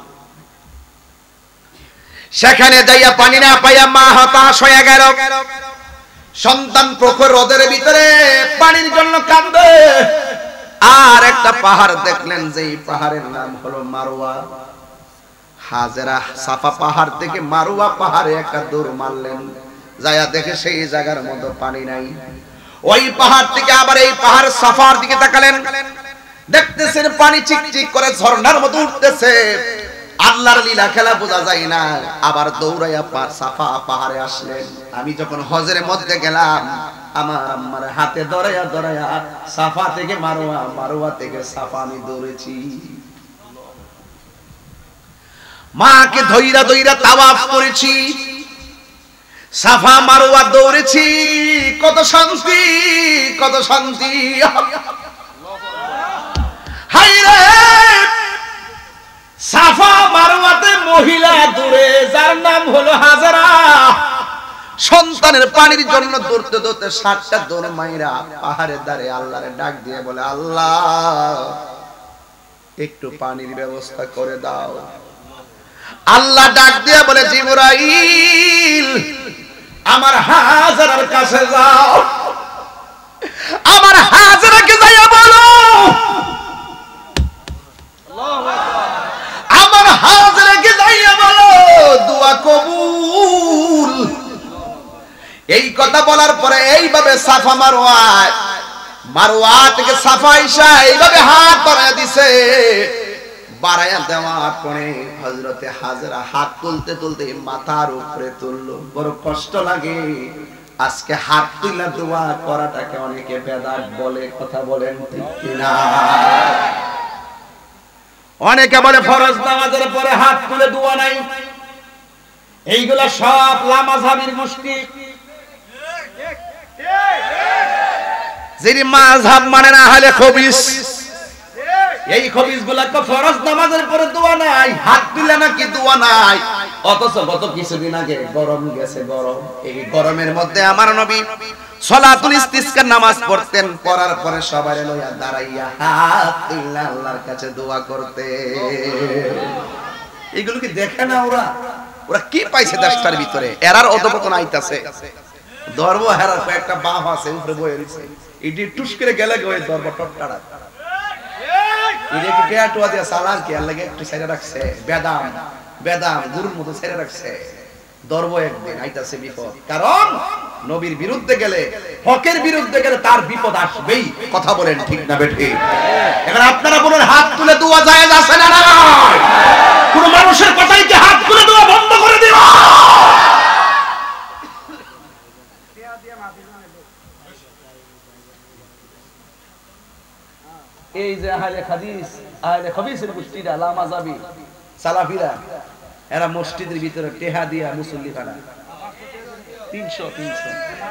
Speaker 1: সেখানে যাইয়া পানি না পাইয়া মা হতাশ হয়ে গেল। সন্তান প্রখর রোদের ভিতরে পানির জন্য কাঁদে। আর একটা পাহাড় দেখলেন, যে পাহাড়ের নাম হলো মারওয়া। হাজেরা সাফা পাহাড় থেকে মারওয়া পাহাড়ে একটা দৌড় মারলেন। যায়া দেখে সেই জায়গার মধ্যে পানি নাই। ওই পাহাড় থেকে আবার এই পাহাড় সাফার দিকে তাকালেন, দেখতেছেন পানি চিকচিক করে ঝর্ণার মতো উঠতেছে। আল্লাহর লীলা খেলা বোঝা যায় না। আবার দৌড়াইয়া সাফা পাহাড়ে আসলেন। আমি যখন হজের মধ্যে গেলাম, আমার আম্মার হাতে ধরাইয়া ধরাইয়া সাফা থেকে মারওয়া, মারওয়া থেকে সাফা আমি দৌড়েছি। মাকে ধইরা ধইরা তাওয়াফ করেছি, সাফা মারওয়া দৌড়েছি। কত শান্তি, কত শান্তি। হায়রে সাফা মারওয়াতে মহিলা দূরে যার নাম হলো হাজরা সন্তানের পানির জন্য দৌড়তে দৌড়তে সাতটা দৌড় মাইরা পাহাড়ের ধারে আল্লাহরে ডাক দিয়ে বলে আল্লাহ একটু পানির ব্যবস্থা করে দাও। আল্লাহ ডাক দিয়ে বলে জিবরাইল আমার হাজরার কাছে যাও, আমার হাজরাকে যাইয়া বলো আমার হাজরাকে যাইয়া বলো দোয়া কবুল। এই কথা বলার পরে এইভাবে সাফা মারওয়া মারওয়া থেকে সাফা ঈশা এইভাবে হাত বাড়ায়া দিছে। বাড়ায়া দেওয়ার পরে হযরতে হাজরা হাত তুলতে তুলতে মাথার উপরে তুললো। বড় কষ্ট লাগে আজকে হাত তুলে দোয়া করাটাকে অনেকে বেদাত বলে, কথা বলেন ঠিক কিনা? অনেকে বলে ফরজ নামাজের পরে হাত তুলে দোয়া নাই। এইগুলা সব লামাযহাবের মুশকি। যিনি মাযহাব মানে না হলে খবিস, এই খবিসগুলাকে ফরজ নামাজের পরে দোয়া নাই, হাত তুলে নাকি দোয়া নাই। অথচ গত কিছুদিন আগে গরম গেছে, গরম এই গরমের মধ্যে আমার নবী সালাতুল ইস্তিসকার নামাজ পড়তেন, পড়ার পরে সবাই লইয়া দাঁড়াইয়া হাত তুলে আল্লাহর কাছে দোয়া করতে। এগুলো কি দেখে না ওরা? ওরা কি পাইছে দেশটার ভিতরে? এরার অধপতন আইতাছে। ধর্ম হেরার কয়েকটা বাপ আছে উপরে বয়ে রইছে, ইডি টুস করে গেলে গো এই ধর্ম টটকাড়া ইডি কি কেয়াটুয়া দিয়া সালাম কি আর লাগে একটু ছেড়ে রাখছে, বেদাম বেদাম গুরুর মতো ছেড়ে রাখছে। ধর্ম একদিন আইতাছে বিপদ, কারণ নবীর বিরুদ্ধে গেলে, হকের বিরুদ্ধে গেলে তার বিপদ আসবেই। কথা বলেন ঠিক না বেঠি? এখন আপনারা বলুন হাত তুলে দোয়া জায়েজ আছে না না? কোন মানুষের কথাই কি হাত তুলে দোয়া বন্ধ করে দিও? এই যে আহলে হাদিস আহলে খবিসের মুফতিরা লামাযাবি সালাফিরা এরা মসজিদের ভিতরে টেহা দিয়া মুসল্লি খানা তিনশো তিনশো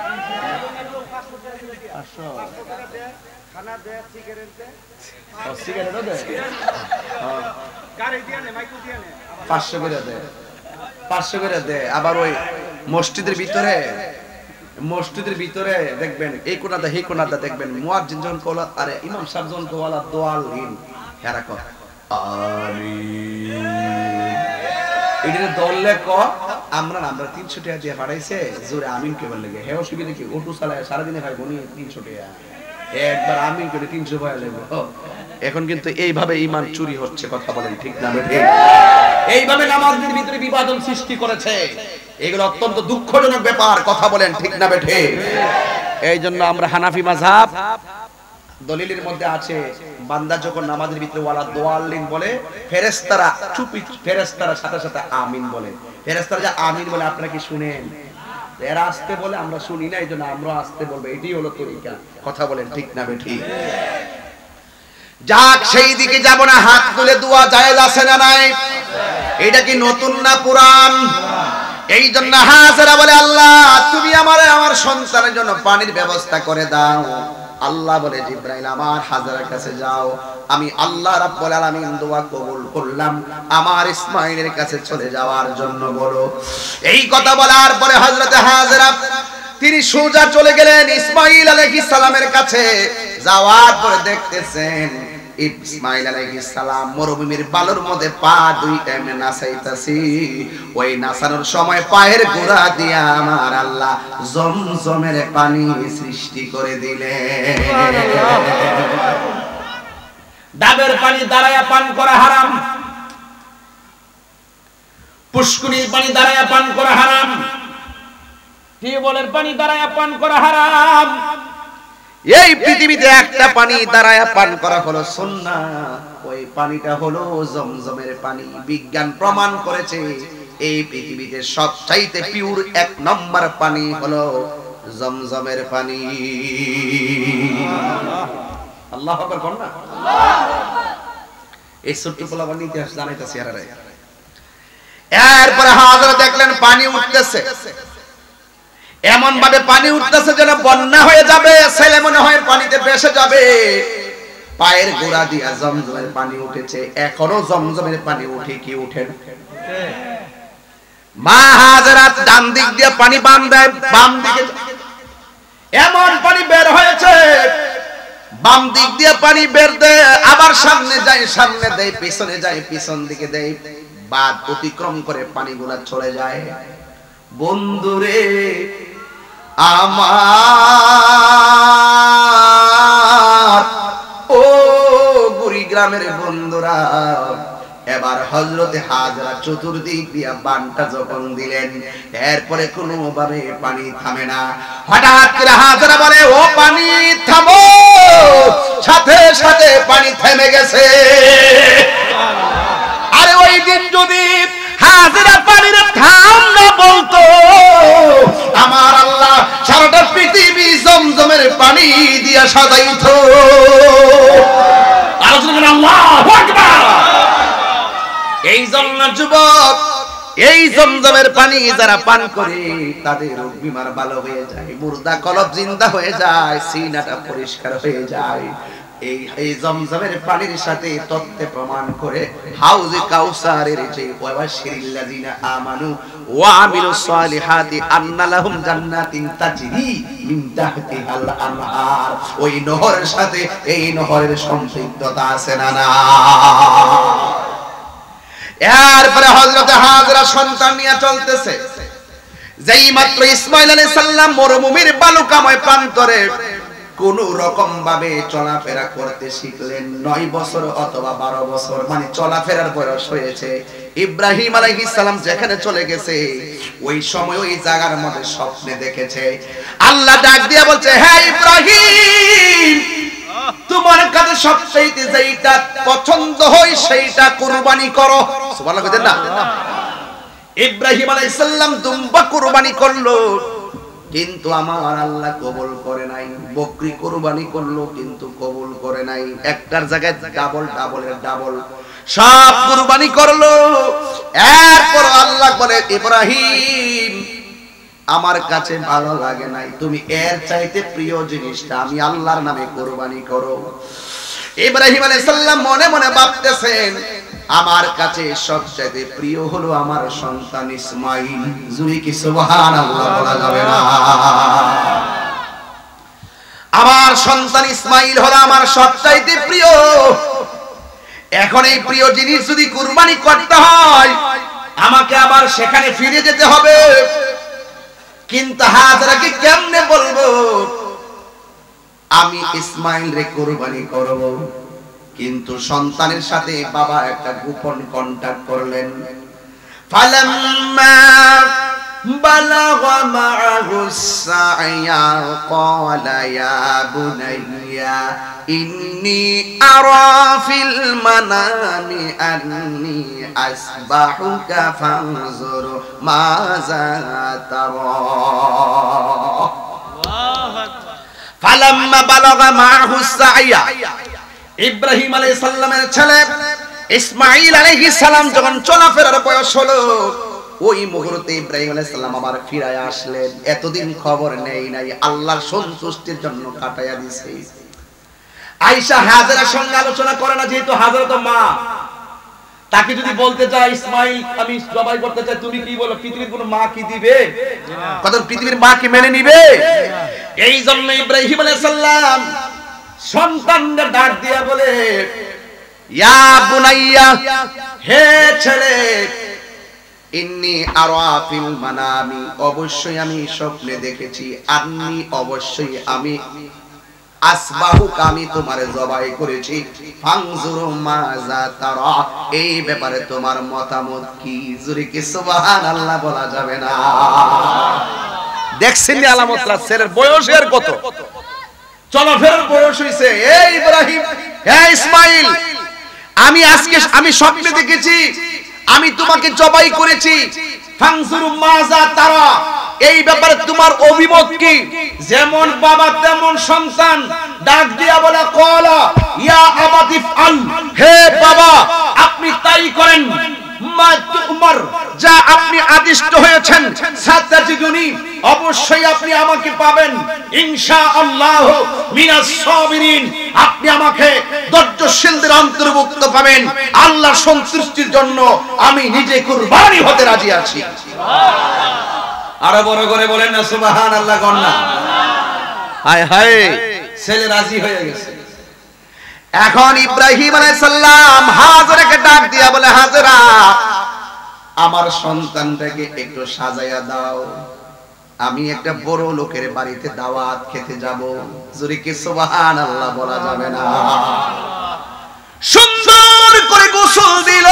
Speaker 1: পাঁচশো খানা দেয়, সিগারেট দেয়, ও সিগারেটও দেয়, হ্যাঁ গাড়ি দিয়ে নে, মাইকো দিয়ে নে, পাঁচশো করে দেয়, পাঁচশো করে দেয়। আবার ওই মসজিদের ভিতরে মসজিদের ভিতরে দেখবেন এই কোনাটা এই কোনাটা দেখবেন মুয়াজ্জিন যখন কওলা আরে ইমাম সাহেব যখন কওলা দোয়ালিন হেরা কয় আমিন। এটারে দললে ক আমরা আমরা তিনশো টাকা দিয়ে পাঠাইছে জোরে আমিন কে বল লাগে হে অসুবিধা কি অটো চালায় সারা দিনে ভাই গনি তিনশো টাকা একবার আমিন করে তিনশো পাওয়া লাগবে। এখন কিন্তু এইভাবে ঈমান চুরি হচ্ছে। কথা বলেন ঠিক না বেঠি? এইভাবে নামাজের ভিতরে বিভাজন সৃষ্টি করেছে। এগুলো অত্যন্ত দুঃখজনক ব্যাপার। কথা বলেন ঠিক না বেঠি? এই জন্য আমরা হানাফি মাযহাব দলিলের মধ্যে আছে বান্দা যখন নামাজের ভিতরে ওয়ালা দোয়াল্লিন বলে ফেরেশতারা চুপি ফেরেশতারা সাথে সাথে আমিন বলে। ফেরেশতারা যে আমিন বলে আপনারা কি শুনেন? এরা আসতে বলে আমরা শুনি না, এই জন্য আমরা আসতে বলবো। এটাই হলো তরিকা। কথা বলেন ঠিক না বেঠি? যাক সেই দিকে যাব না। হাত তুলে দোয়া জায়েজ আছে না নাই? এটা কি নতুন না পুরান? এই জন্য হাজরা বলে আল্লাহ তুমি আমারে আমার সন্তানের জন্য পানির ব্যবস্থা করে দাও। আল্লাহ বলে জিবরাইল আমার হাজরার কাছে যাও, আমি আল্লাহ রাব্বুল আলামিন দোয়া কবুল করলাম, আমার ইসমাঈলের কাছে চলে যাওয়ার জন্য বলো। এই কথা বলার পরে হযরতে হাজরা তিনি সোজা চলে গেলেন ইসমাঈল আলাইহিস সালামের কাছে। যাওয়ার পরে দেখতেছেন ইসমাঈল আলাইহিস সালাম মরুভূমির বালুর মধ্যে পা দুইটা এমনি নাচাইতাছি। ওই নাচানোর সময় পায়ের গোড়া দিয়া আমার আল্লাহ জমজমের পানি সৃষ্টি করে দিলেন। ডাবের পানি দাঁড়ায়া পান করা হারাম, পুষ্কুনির পানি দাঁড়ায়া পান করা হারাম, টিউবওয়েলের পানি দাঁড়ায়া পান করা হারাম। এই পৃথিবীতে একটা পানি দাঁড়ায়া পান করা হলো সুন্নাহ, ওই পানিটা হলো জমজমের পানি। বিজ্ঞান প্রমাণ করেছে এই পৃথিবীতে সবচাইতে পিওর এক নম্বর পানি হলো জমজমের পানি। আল্লাহু আকবার কোন না? এই ছোট্ট পোলাপান ইতিহাস জানাইতাছি আরে। এরপরে হাজরা দেখলেন পানি উঠতেছে, এমন ভাবে পানি উঠতেছে যেন বন্যা হয়ে যাবে, ছেলে মনে হয় পানিতে ভেসে যাবে। পায়ের গোড়া দিয়া জমজমের পানি উঠেছে, এখনো জমজমের পানি উঠে কি উঠে না? মা হাজেরা ডান দিক দিয়ে পানি বাম দেয়, বাম দিকে এমন পানি বের হয়েছে, বাম দিক দিয়ে পানি বের দেয়, আবার সামনে যায় সামনে দেয়, পিছনে যায় পিছন দিকে দেয়, বাদ অতিক্রম করে পানিগুলা চলে যায়। বন্ধুরে আমার, ও কুড়িগ্রামের বন্ধুরা, এবার হযরতে হাজরা চতুর্দিক দিয়া বানটা যখন দিলেন, এরপরে কোনো ভাবে পানি থামে না। হঠাৎ করে হাজরা বলে, ও পানি থামো, সাথে সাথে পানি থেমে গেছে। আরে ওই দিন যদি হাজরা পানির থাম না বলতো, আমার আল্লাহ সারাটা পৃথিবী জমজমের পানি দিয়া সাজাইতো। আল্লাহু আকবার। এই জন্য যুবক, এই জমজমের পানি যারা পান করে তাদের রোগ বিমার ভালো হয়ে যায়, মুর্দা কলব জিন্দা হয়ে যায়, সিনাটা পরিষ্কার হয়ে যায়। এই এই জমজমের পানির সাথে তথ্যে প্রমাণ করে হাউজে কাউসারের যে ওয়াবাশিরিল্লাযিনা আমানু ওয়া আমিলুস সালিহাতি আন্না লাহুম জান্নাতিন তাজরি মিন তাহতিহাল আনহার, ওই নহরের সাথে এই নহরের সম্পৃক্ততা আছে না না? এরপরে হযরতে হাজরা সন্তান নিয়ে চলতেছে, যেই মাত্র ইসমাঈল আলাইহিস সালাম মরুভূমির বালুকাময় প্রান্তরে কোন রকম ভাবে চলাফেরা করতে শিখলেন, নয় বছর অথবা বারো বছর, মানে চলাফেরার বয়স হয়েছে। ইব্রাহিম আলাইহিস সালাম যেখানে চলে গেছে, ওই সময় ওই জায়গার মধ্যে স্বপ্নে দেখেছে, আল্লাহ ডাক দিয়ে বলছে, হে ইব্রাহিম, তোমার কাছে সবচেয়ে যেটা পছন্দ হয় সেইটা কুরবানি করো। সুবহানাল্লাহ কইতেন না? ইব্রাহিম আলাইহিস সালাম দুম্বা কুরবানি করলো, কিন্তু আমার আল্লাহ কবুল করে নাই। বকরি কুরবানি করলো, কিন্তু কবুল করে নাই। একটার জায়গায় ডাবল ডাবলের ডাবল সব কুরবানি করলো। এরপর আল্লাহ বলে, ইব্রাহিম, আমার কাছে ভালো লাগে নাই, তুমি এর চাইতে প্রিয় জিনিসটা আমি আল্লাহর নামে কুরবানি করো। ইব্রাহিম আলাইহিস সালাম মনে মনে ভাবতেছেন, আমার কাছে সবচেয়ে প্রিয় হলো আমার সন্তান ইসমাঈল। জুরি কি সুবহানাল্লাহ বলা যাবে না? আমার সন্তান ইসমাঈল হলো আমার সবচেয়ে প্রিয়। এখন এই প্রিয় জিনিস যদি কুরবানি করতে হয়, আমাকে আবার সেখানে ফিরে যেতে হবে। কিন্তু হাজরাকে কেমনে বলবো আমি ইসমাঈল রে কুরবানি করব? কিন্তু সন্তানের সাথে বাবা একটা গোপন কন্টাক্ট করলেন। ফালাম্মা বালাগা মা'আহুস সা'য়া ক্বালা ইয়া বুনাইয়া ইন্নী আরা ফিল মানামি আন্নী আসবাহুকা ফানজুর মাযা তারা। ফালাম্মা বালাগা মা'আহুস সা'য়া, ইব্রাহিম আলাইহিস সালামের ছেলে ইসমাঈল আলাইহিস সালাম যখন চলাফেরার বয়স হলো, ওই মুহূর্তে ইব্রাহিম আলাইহিস সালাম আবার ফিরে আসলেন। এতদিন খবর নেই নাই, আল্লাহর সন্তুষ্টির জন্য কাটায়া দিয়েছে। আয়েশা হাজেরার সঙ্গে আলোচনা করে না, যেহেতু হাজেরা তো মা, তাকে যদি বলতে চাই ইসমাঈল আমি জবাই করতে চাই, তুমি কি বলো? পৃথিবীর কোন মা কি দিবে? কত পৃথিবীর মা কি মেনে নিবে? এই জন্য ইব্রাহিম আলাইহিস সালাম সন্তানদের ডাক দিয়া বলে, ইয়া বুনাইয়া, হে ছেলে, ইন্নী আরা ফিল মানামি, অবশ্যই আমি স্বপ্নে দেখেছি, আন্নী, অবশ্যই আমি, আসবাহুকা, আমি তোমারে জবাই করেছি, ফানজুরু মাযা তারা, এই ব্যাপারে তোমার মতামত কি? জোরে কি সুবহানাল্লাহ বলা যাবে না? দেখছেন নি আলামতরা, ছেলের বয়স এর কত, চলাফেরার বয়স হইছে। এই ইব্রাহিম, হে ইসমাঈল, আমি আজকে আমি স্বপ্নে দেখেছি আমি তোমাকে জবাই করেছি, ফানজুরু মাযা তারা, এই ব্যাপারে তোমার অভিমত কি? যেমন বাবা তেমন সন্তান ডাক দিয়া বলে, ক্বালা ইয়া আবাতি ফাল, হে বাবা আপনি তাই করেন, মা তুমার, যা আপনি আদিষ্ট হয়েছেন, সাতাজিদুনি অবশ্যই আপনি আমাকে পাবেন ইনশাআল্লাহ মিনাস সাবিরিন। আপনি আমাকে ধৈর্যশীলদের অন্তর্ভুক্ত পাবেন। আল্লাহর সন্তুষ্টির জন্য আমি নিজে কুরবানি হতে রাজি আছি। সুবহানাল্লাহ। আরো বড় করে বলেন না সুবহানাল্লাহ গন্না। হায় হায়, ছেলে রাজি হয়ে গেছে। এখন ইব্রাহিম আলাইহিস সালাম হাজরাকে ডাক দিয়া বলে, হাজরা আমার সন্তানটাকে একটু সাজায়া দাও, আমি একটা বড় লোকের বাড়িতে দাওয়াত খেতে যাব। জোরে কি সুবহানাল্লাহ বলা যাবে না? সুন্দর করে গোসল দিল।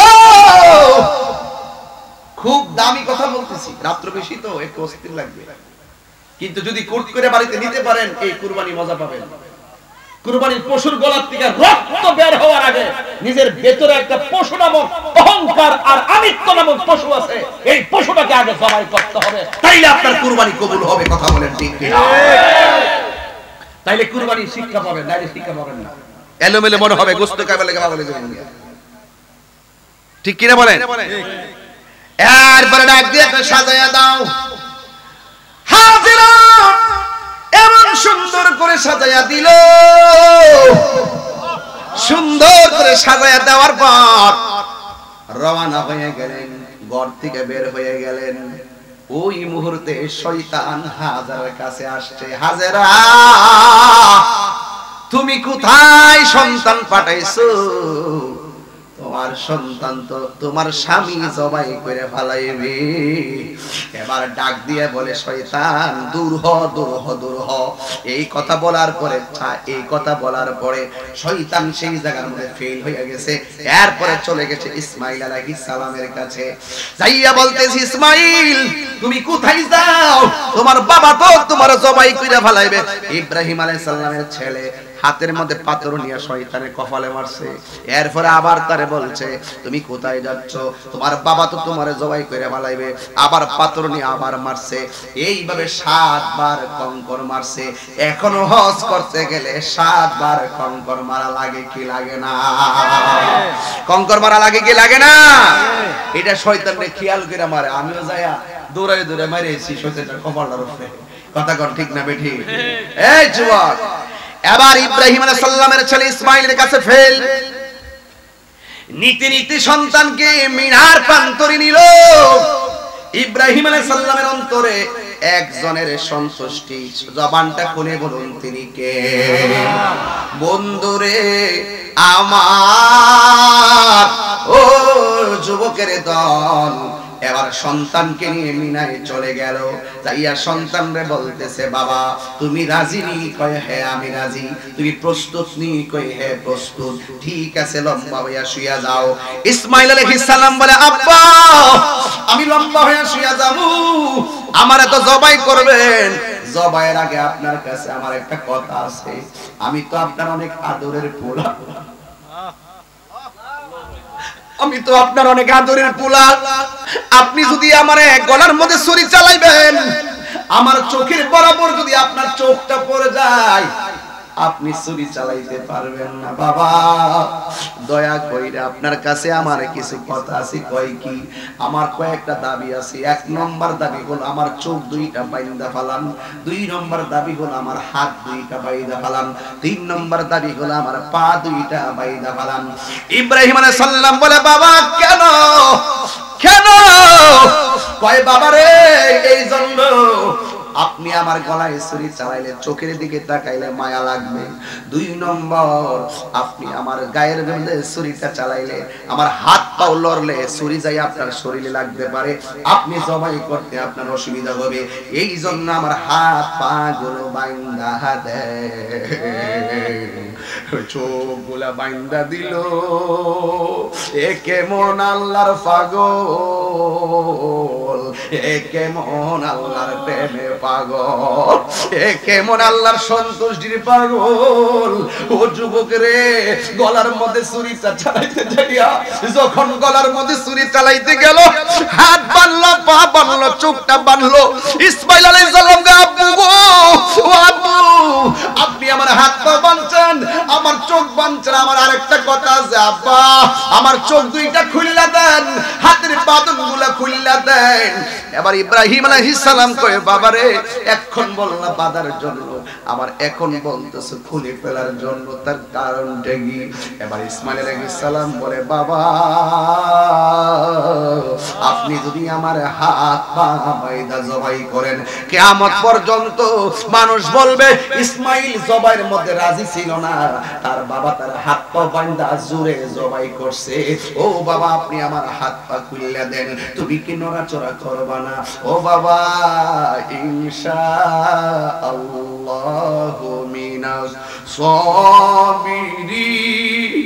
Speaker 1: খুব দামি কথা বলতেছি, রাত্র বেশি তো একটু অস্থির লাগবে, কিন্তু যদি কোট করে বাড়িতে নিতে পারেন এই কুরবানি মজা পাবেন। কুরবানির পশুর গলার থেকে রক্ত বের হওয়ার আগে নিজের ভেতরে একটা পশু নামক অহংকার আর আমিত্ব নামক পশু আছে, এই পশুটাকে আগে জবাই করতে হবে, তাইলে আপনার কুরবানি কবুল হবে। কথা বলেন ঠিক কিনা? তাইলে কুরবানি শিক্ষা পাবেন, নাইলে শিক্ষা পাবেন না। এলোমেলো মনে হবে, গোশত খাইবার লাগে পাগল হয়ে যাবেন। ঠিক কিনা বলেন? এরপরে ডাক দিয়ে সাজায়া দাও। হাজিরা এমন সুন্দর করে সাজায়া দিল। সুন্দর করে সাজায়া দেওয়ার পর রওনা হয়ে গেলেন, ঘর থেকে বের হয়ে গেলেন। ওই মুহূর্তে শয়তান হাজারের কাছে আসছে। হাজেরা তুমি কোথায় সন্তান পাঠাইছো? তোমার সন্তান তো তোমার স্বামী জবাই করে ফেলাইবে। এবার ডাক দিয়ে বলে, শয়তান দূর হ, দূর হ, দূর হ। এই কথা বলার পরে এই কথা বলার পরে শয়তান সেই জায়গার মধ্যে ফেল হয়ে গেছে। এরপরে চলে গেছে ইসমাইল আলাইহিস সালামের কাছে। যাইয়া বলতেছি, ইসমাইল তুমি কোথায় যাও? তোমার বাবা তো তোমার জবাই করে ফেলাইবে। ইব্রাহিম আলাইহিস সালামের ছেলে হাতের মধ্যে পাথর নিয়ে শয়তানের কপালে মারছে। এরপরে আবার তারে বলছে, তুমি কোথায় যাচ্ছ? তোমার বাবা তো তোমারে জবাই করে ফেলাইবে। আবার পাথর নিয়ে আবার মারছে। এইভাবে সাতবার কঙ্কর মারছে। এখনো হজ করতে গেলে সাতবার কঙ্কর মারা লাগে কি লাগে না? কঙ্কর মারা লাগে কি লাগে না? এটা শয়তানরে খেয়াল করে মারে। আমিও যাইয়া দৌড়াই দৌড়াই মারিয়েছি শয়তানের কপালটার উপরে। কথা কর ঠিক না বেঠি? এই যুবক, এবার ইব্রাহিম আলাইহিস সালামের ছেলে ইসমাইলের কাছে ফেল। নীতি নীতি সন্তানকে মিনার প্রান্তরে নিল। ইব্রাহিম আলাইহিস সালামের অন্তরে একজনের সন্তুষ্টি। জবানটা খুলে বলুন তিনি কে? বন্ধুরে আমার, ও যুবকের দল, এবার সন্তানকে নিয়ে মিনায় চলে গেল। যাইয়া সন্তানরে বলতেছে, বাবা তুমি রাজি নি? কয় হ্যাঁ আমি রাজি। তুমি প্রস্তুত নি? কয় হ্যাঁ প্রস্তুত। ঠিক আছে লম্বা হইয়া শুইয়া যাও। ইসমাইল আলাইহিস সালাম বলে, আব্বা আমি লম্বা হইয়া শুইয়া যাব, আমারে তো জবাই করবেন। জবাইয়ের আগে আপনার কাছে আমার একটা কথা আছে। আমি তো আপনার অনেক আদরের পোলা, আমি তো আপনার অনেক আদরের পোলা। আপনি যদি আমার গলার মধ্যে ছুরি চালাইবেন, আমার চোখের বরাবর যদি আপনার চোখটা পড়ে যায়, আপনি ছুরি চালাইতে পারবেন না। বাবা দয়া কইরা আপনার কাছে আমার কিছু কথা আছে। কয় কি? আমার কয়েকটা দাবি আছে। এক নম্বর দাবি হলো আমার চোখ দুইটা বাইন্দা ফালান। দুই নম্বর দাবি হলো আমার হাত দুইটা বাইন্দা ফালান। তিন নম্বর দাবি হলো আমার পা দুইটা বাইন্দা ফালান। ইব্রাহিম আলাইহিস সালাম বলে, বাবা কেন কেন? কয় বাবা রে, এই জন্য আপনি আমার গলায় ছুরি চালাইলে চোখের দিকে তাকাইলে মায়া লাগবে। দুই নম্বর, আপনি আমার গায়ের মধ্যে ছুরিটা চালাইলে, আমার হাত পাও লড়লে ছুরি যাই আপনার শরীরে লাগতে পারে, আপনি জবাই করতে আপনার অসুবিধা হবে। এই জন্য আমার হাত পা গুলো বাইন্দা দেন। চোখ গুলা বাইন্দা দিল। এ কেমন আল্লাহর পাগল, এ কেমন আল্লাহর প্রেমে পাগল, এ কেমন আল্লাহর সন্তুষ্টির পাগল। ও যুবক রে, গলার মধ্যে ছুরিটা চালাইতে যাইয়া যখন গলার মধ্যে ছুরি চালাইতে গেল, হাত বানলো, পা বানলো, চোখটা বানলো। ইসমাইল আলাইহিস সালাম কে, আব্বু গো, ও আব্বু, আপনি আমার হাত পা বানছেন, আমার আমার চোখ বাঁধছেন, আমার আরেকটা কথা আছে আব্বা, আমার চোখ দুইটা খুললা দেন, হাতের বাঁধনগুলা খুললা দেন। এবার ইব্রাহিম আলাইহিস সালাম কয় বাবারে এখন বল না বাঁধার জন্য, আমার এখন বলতেছে খুলে ফেলার জন্য, তার কারণটা কি? এবার ইসমাইল আলাইহিস সালাম বলে বাবা আপনি যদি আমার হাত পা বাইদা জবাই করেন, কিয়ামত পর্যন্ত মানুষ বলবে ইসমাইল জবাইয়ের মধ্যে রাজি ছিল না, তার বাবা তার হাত পা বাইদা জোরে জবাই করছে। ও বাবা আপনি আমার হাত পা খুলে দেন, তুমি কি নড়াচড়া করবা না? ও বাবা ইনশাআল্লাহু মিনাস সাবিরিন।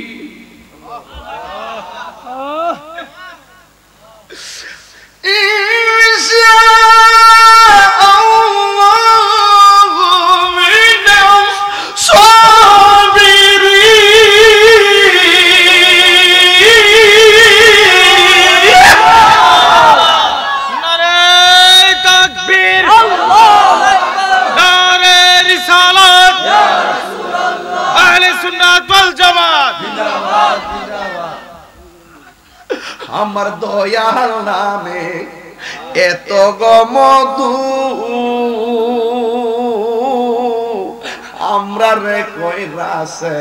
Speaker 1: আমার দয়াল নামে এত গমধু, আমরা রে কইরাছে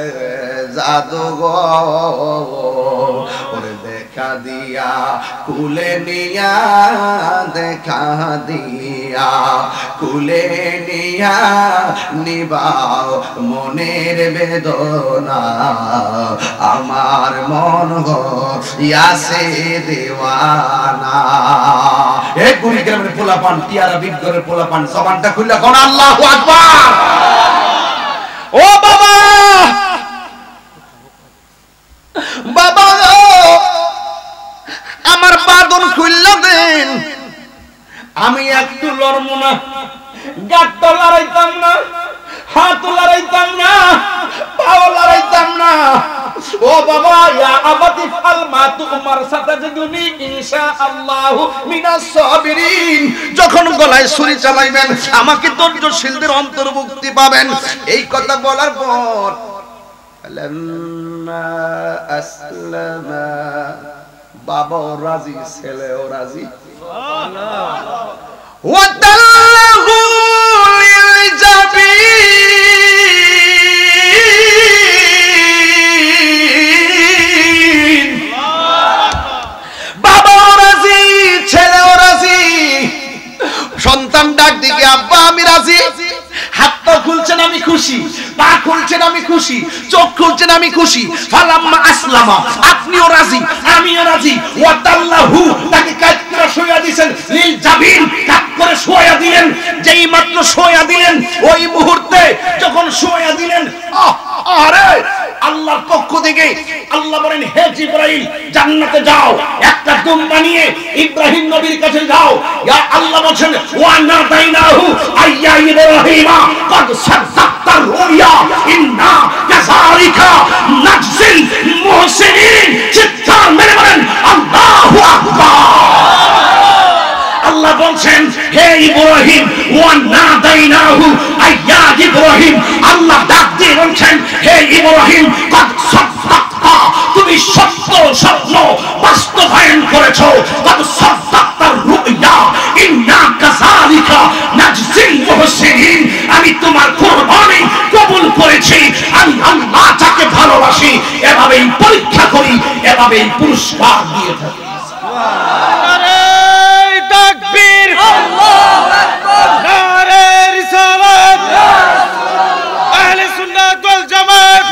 Speaker 1: জাদুঘর, ওরে দেখা দিয়া কুলে নিয়া, দেখা দিয়া কুলে নিয়া নিবাও মনের বেদনা, আমার মন হইয়াছে দেওয়ানা। এ কুড়িগ্রামের পোলাপান, টিয়ারা বিদ্যরের পোলাপান, জবানটা খুললা কোন আল্লাহু আকবার। ও বাবা বাবা আমার বাঁধন খুললা দেন, আমি একটু লড়ব না, গাঁটটা লড়াইতাম না, হাত লড়াইতাম না, পাও লড়াইতাম না। ও বাবা ইয়া আবাতি ফাল মা তুমার সাতাজিদুনি ইনশাআল্লাহু মিনাস সাবিরিন। যখন গলায় ছুরি চালাইবেন আমাকে ধৈর্যশীলদের অন্তর্ভুক্তি পাবেন। এই কথা বলার পর লাম্মা আসলামা, বাবাও রাজি, ছেলেও রাজি। সুবহানাল্লাহ। ওয়া তাল্লাহু লিল জাবিন, বাবাও রাজি, ছেলেও রাজি। সন্তান ডাক দিকে আব্বা আমি রাজি। হাত পা খুলছেন আমি খুশি, পা খুলছেন আমি খুশি, চোখ খুলছেন আমি খুশি। ফালাম্মা আসলামা, আপনিও রাজি আমিও রাজি। ওয়া তাল্লাহু, তাকে কাট করে শোয়া দিবেন, লিল জাবিন, কাট করে শোয়া দিলেন। যেই মাত্র শোয়া দিলেন ওই মুহূর্তে যখন শোয়া দিলেন, আহ আরে আল্লাহর পক্ষ থেকে আল্লাহ বলেন হে জিবরাইল জান্নাতে যাও, একটা দুম্বা নিয়ে ইব্রাহিম নবীর কাছে যাও। ইয়া আল্লাহ বলেন ওয়া নাদাইনাহু আইয়া ইব্রাহিমা কদ সাদাক্তা রুয়া ইন্না কাযালিকা নাজজিল মুহসিনিন। চিৎকার মেরে বলেন আল্লাহু আকবার। আল্লাহ বলছেন হে ইব্রাহিম ওয়া নাদাইনাহু আইয়া ইব্রাহিম, আল্লাহ ডাক দিয়ে বলছেন হে ইব্রাহিম কদ সাদাক্তা, তুমি সত্য স্বপ্ন বাস্তবায়ন করেছো। কদ সাদাক্তা রুয়া ইন্না কাযালিকা নাজজিল মুহসিনিন, আমি তোমার কুরবানি কবুল করেছি। আমি আল্লাহ যাকে ভালোবাসি এভাবেই পরীক্ষা করি, এভাবেই পুরস্কার দিয়ে থাকি। সুবহানাল্লাহ। তাকবীর, আল্লাহু আকবার, নারে রিসালাত, ইয়া রাসূলুল্লাহ, আহলে সুন্নাত ওয়াল জামাত।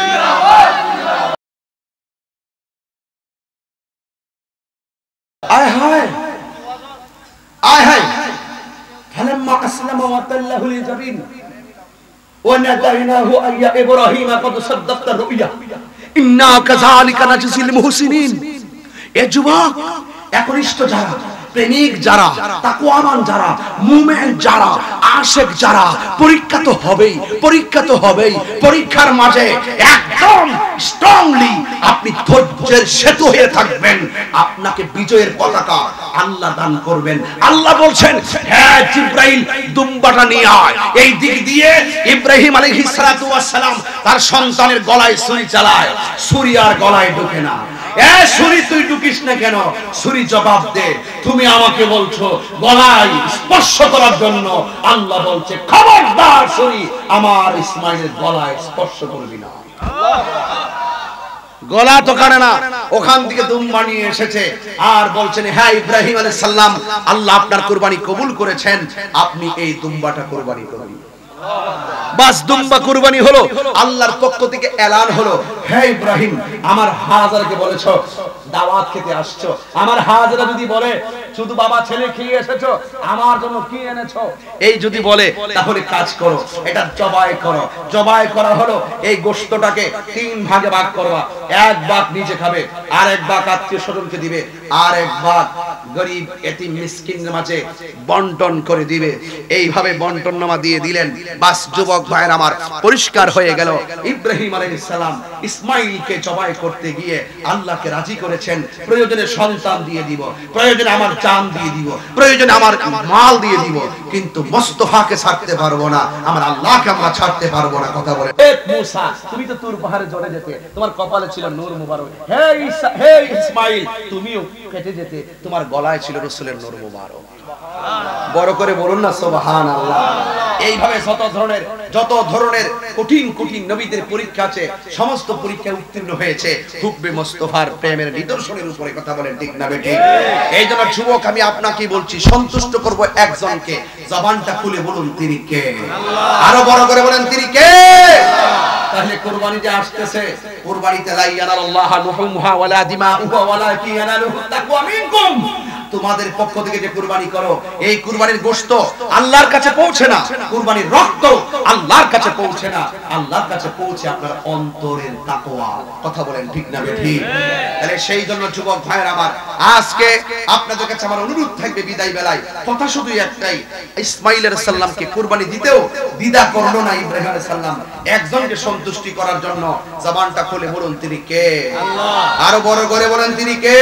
Speaker 1: আয় হায় আয় হায়। ফালাম্মা আসলামা ওয়া তাল্লাহু লিল জাবিন ওয়া নাদাইনাহু আইয়া ইব্রাহিম কদ সাদাক্তা রুয়া ইন্না কাযালিকা নাজজিল মুহসিনিন। এ যুবক একনিষ্ঠ যারা প্রেমিক যারা, তাকওয়াবান যারা, মুমিন যারা, আশিক যারা, পরীক্ষা তো হবেই, পরীক্ষা তো হবেই। পরীক্ষার মাঝে একদম স্ট্রংলি আপনি ধৈর্যের সেতু হয়ে থাকবেন, আপনাকে বিজয়ের পতাকা আল্লাহ দান করবেন। আল্লাহ বলছেন, হ্যাঁ জিবরাইল দুম্বাটা নিয়ে আয়। এই দিক দিয়ে ইব্রাহিম আলাইহিস সালাতু ওয়াস সালাম তার সন্তানের গলায় ছুরি চালায়, ছুরি আর গলায় ঢোকে না। এ ছুরি তুই ঢুকিস না কেন? ছুরি জবাব দে, তুমি আমাকে বলছো গলায় স্পর্শ করার জন্য, আল্লাহ বলছে খবরদার ছুরি আমার ইসমাইলের গলায় স্পর্শ করবি না। গলা তো কানে না, ওখান থেকে দুম্বা নিয়ে এসেছে আর বলছেন, হ্যাঁ ইব্রাহিম আলাইহিস সালাম, আল্লাহ আপনার কুরবানি কবুল করেছেন, আপনি এই দুম্বাটা কুরবানি করুন। বাস দুম্বা কুরবানি হলো। আল্লাহর পক্ষ থেকে এলান হলো, হে ইব্রাহিম, আমার হাজারকে বলেছো দাওয়াত খেতে আসছো, আমার হাজারা যদি বলে শুধু বাবা ছেলে খেয়ে এসেছো, আমার জন্য কি এনেছো, এই যদি বলে, তাহলে কাজ করো, এটা জবাই করো। জবাই করা হলো এই গোশতটাকে তিন ভাগে ভাগ করবা, এক ভাগ নিজে খাবে, আর এক ভাগ আত্মীয় স্বজনকে দিবে, আর এক ভাগ গরিব এতিম মিসকিনের মাঝে বন্টন করে দিবে। এইভাবে বন্টন নামা দিয়ে দিলেন। বাস যুবক ভাইয়ের আমার পরিষ্কার হয়ে গেল, ইব্রাহিম আলাইহিস সালাম ইসমাইলকে জবাই করতে গিয়ে আল্লাহকে রাজি করেছেন। প্রয়োজনে সন্তান দিয়ে দিব, প্রয়োজনে আমার জান দিয়ে দিব, প্রয়োজনে আমার মাল দিয়ে দিব, কিন্তু মুস্তাফাকে ছাড়তে পারবো না, আমার আল্লাহকে আমরা ছাড়তে পারবো না। কথা বলে, হে মুসা, তুমি তো তুর পাহাড়ে চলে যেতে, তোমার কপালে ছিল নূর মুবারক। হে ঈসা, হে ইসমাইল, তুমিও কেটে যেতে, তোমার গলায় ছিল রাসূলের নূর মুবারক। বড় করে বলুন না সুবহানাল্লাহ। এইভাবে যত ধরনের যত ধরনের কঠিন কঠিন নবীদের পরীক্ষা আছে, সমস্ত পরীক্ষায় উত্তীর্ণ হয়েছে হুব্বে মুস্তাফার প্রেমের নিদর্শনের উপরে। কথা বলেন ঠিক না বেঠিক? এই জন্য যুবক আমি আপনাকে বলছি, সন্তুষ্ট করব একজনকে, জবানটা খুলে বলুন তিনি কে? আরো বড় করে বলেন তিনি কে? তাহলে কুরবানি যে আসতেছে, কুরবানিতে লা ইয়ানাল্লাহু লুহুমুহা ওয়ালা দিমাউহা ওয়ালাকিন ইয়ানালুহু তাকওয়া মিনকুম। তোমাদের পক্ষ থেকে যে কুরবানি করো, এই কুরবানির গোশত আল্লাহর কাছে পৌঁছে না, কুরবানির রক্ত আল্লাহর কাছে পৌঁছে না, আল্লাহর কাছে পৌঁছে আপনার অন্তরের তাকওয়া। কথা বলেন ঠিক না বেঠিক? তাহলে সেই জন্য যুবক ভাইয়ের আমার, আজকে আপনাদের কাছে আমার অনুরোধ থাকবে বিদায় বেলায়, কথা শুধু একটাই, ইসমাইল আলাইহিস সালামকে কুরবানি দিতেও দ্বিধা করলো না ইব্রাহিম আলাইহিস সালাম। একজনকে সন্তুষ্টি করার জন্য জবানটা খুলে বলুন তিনি কে? আল্লাহ। আরো বড় করে বলেন তিনি কে?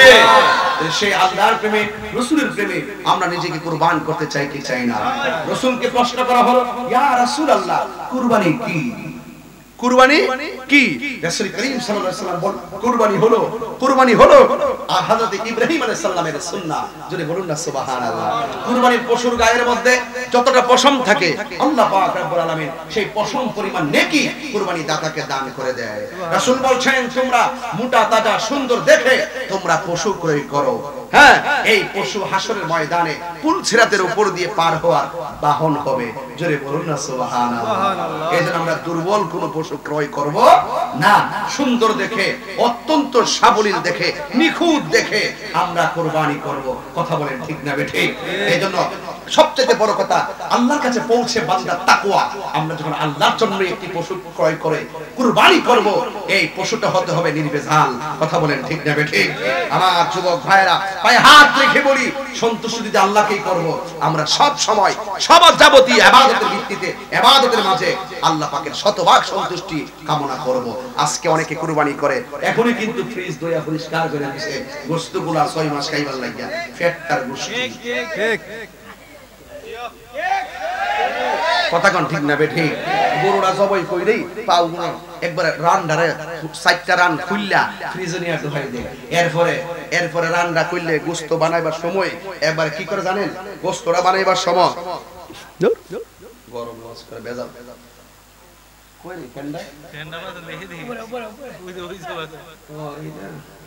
Speaker 1: সেই আল্লাহর প্রেমে, রাসূলের প্রেমে আমরা নিজেকে কুরবান করতে চাই কি চাই না? রাসূলকে প্রশ্ন করা হলো, ইয়া রাসূলুল্লাহ, কুরবানি কি? কুরবানি কি? রাসূল করিম সাল্লাল্লাহু আলাইহি ওয়াসাল্লাম বলেন, কুরবানি হলো, কুরবানি হলো আর হযরত ইব্রাহিম আলাইহিস সালামের সুন্নাহ। যদি বলুন না সুবহানাল্লাহ। কুরবানির পশুর গায়ের মধ্যে যতটা পশম থাকে, আল্লাহ পাক রব্বুল আলামিন সেই পশম পরিমাণ নেকি কুরবানি দাতাকে দান করে দেয়। রাসূল বলছেন, তোমরা মোটা তাজা সুন্দর দেখে তোমরা পশু ক্রয় করো। হ্যাঁ, এই পশু হাসরের ময়দানে পুলসিরাতের উপর দিয়ে পার হওয়ার বাহন হবে। জোরে বলুন না সুবহানাল্লাহ। এজন্য আমরা দুর্বল কোন পশু ক্রয় করব না, সুন্দর দেখে, অত্যন্ত সাবলীল দেখে, নিখুঁত দেখে আমরা কুরবানি করব। কথা বলেন ঠিক না বেঠিক? এজন্য সবচেয়ে বড় কথা, আল্লাহর কাছে পৌঁছে বান্দার তাকওয়া। আমরা যখন আল্লাহর জন্য একটি পশু ক্রয় করে কুরবানি করব, এই পশুটা হতে হবে নির্ভেজাল। কথা বলেন ঠিক না বেঠিক? আমার যুবক ভাইরা পায়ে হাত রেখে বলি, সন্তুষ্ট যদি আল্লাহকেই করব, আমরা সব সময় সব যাবতীয় ইবাদতের ভিত্তিতে, ইবাদতের মাঝে আল্লাহ পাকের শতভাগ সন্তুষ্টি কামনা করব। আজকে অনেকে কুরবানি করে, এখনই কিন্তু ফ্রিজ দইয়া পরিষ্কার করে দিয়েছে, গোশতগুলো ছয় মাস খাইবার লাগিয়া, ফ্যাটটার গোশত। ঠিক কথা কোন ঠিক না বেঠিক? গরুরা জবাই কইরেই পাও একবার রান্ডারে সাতটা রান খুললা ফ্রিজে নিয়ে ঢুকাই দেয়। এরপরে এরপরে রান্না করলে গোশত বানাইবার সময় একবার কি করে জানেন? গোশতটা বানাইবার সময় গরম মাছ করে ভেজাল কই রে কেন্ডা কেন্ডা মাছ দেখি দেখি উপরে উপরে ওই যে ওই যে ও এইটা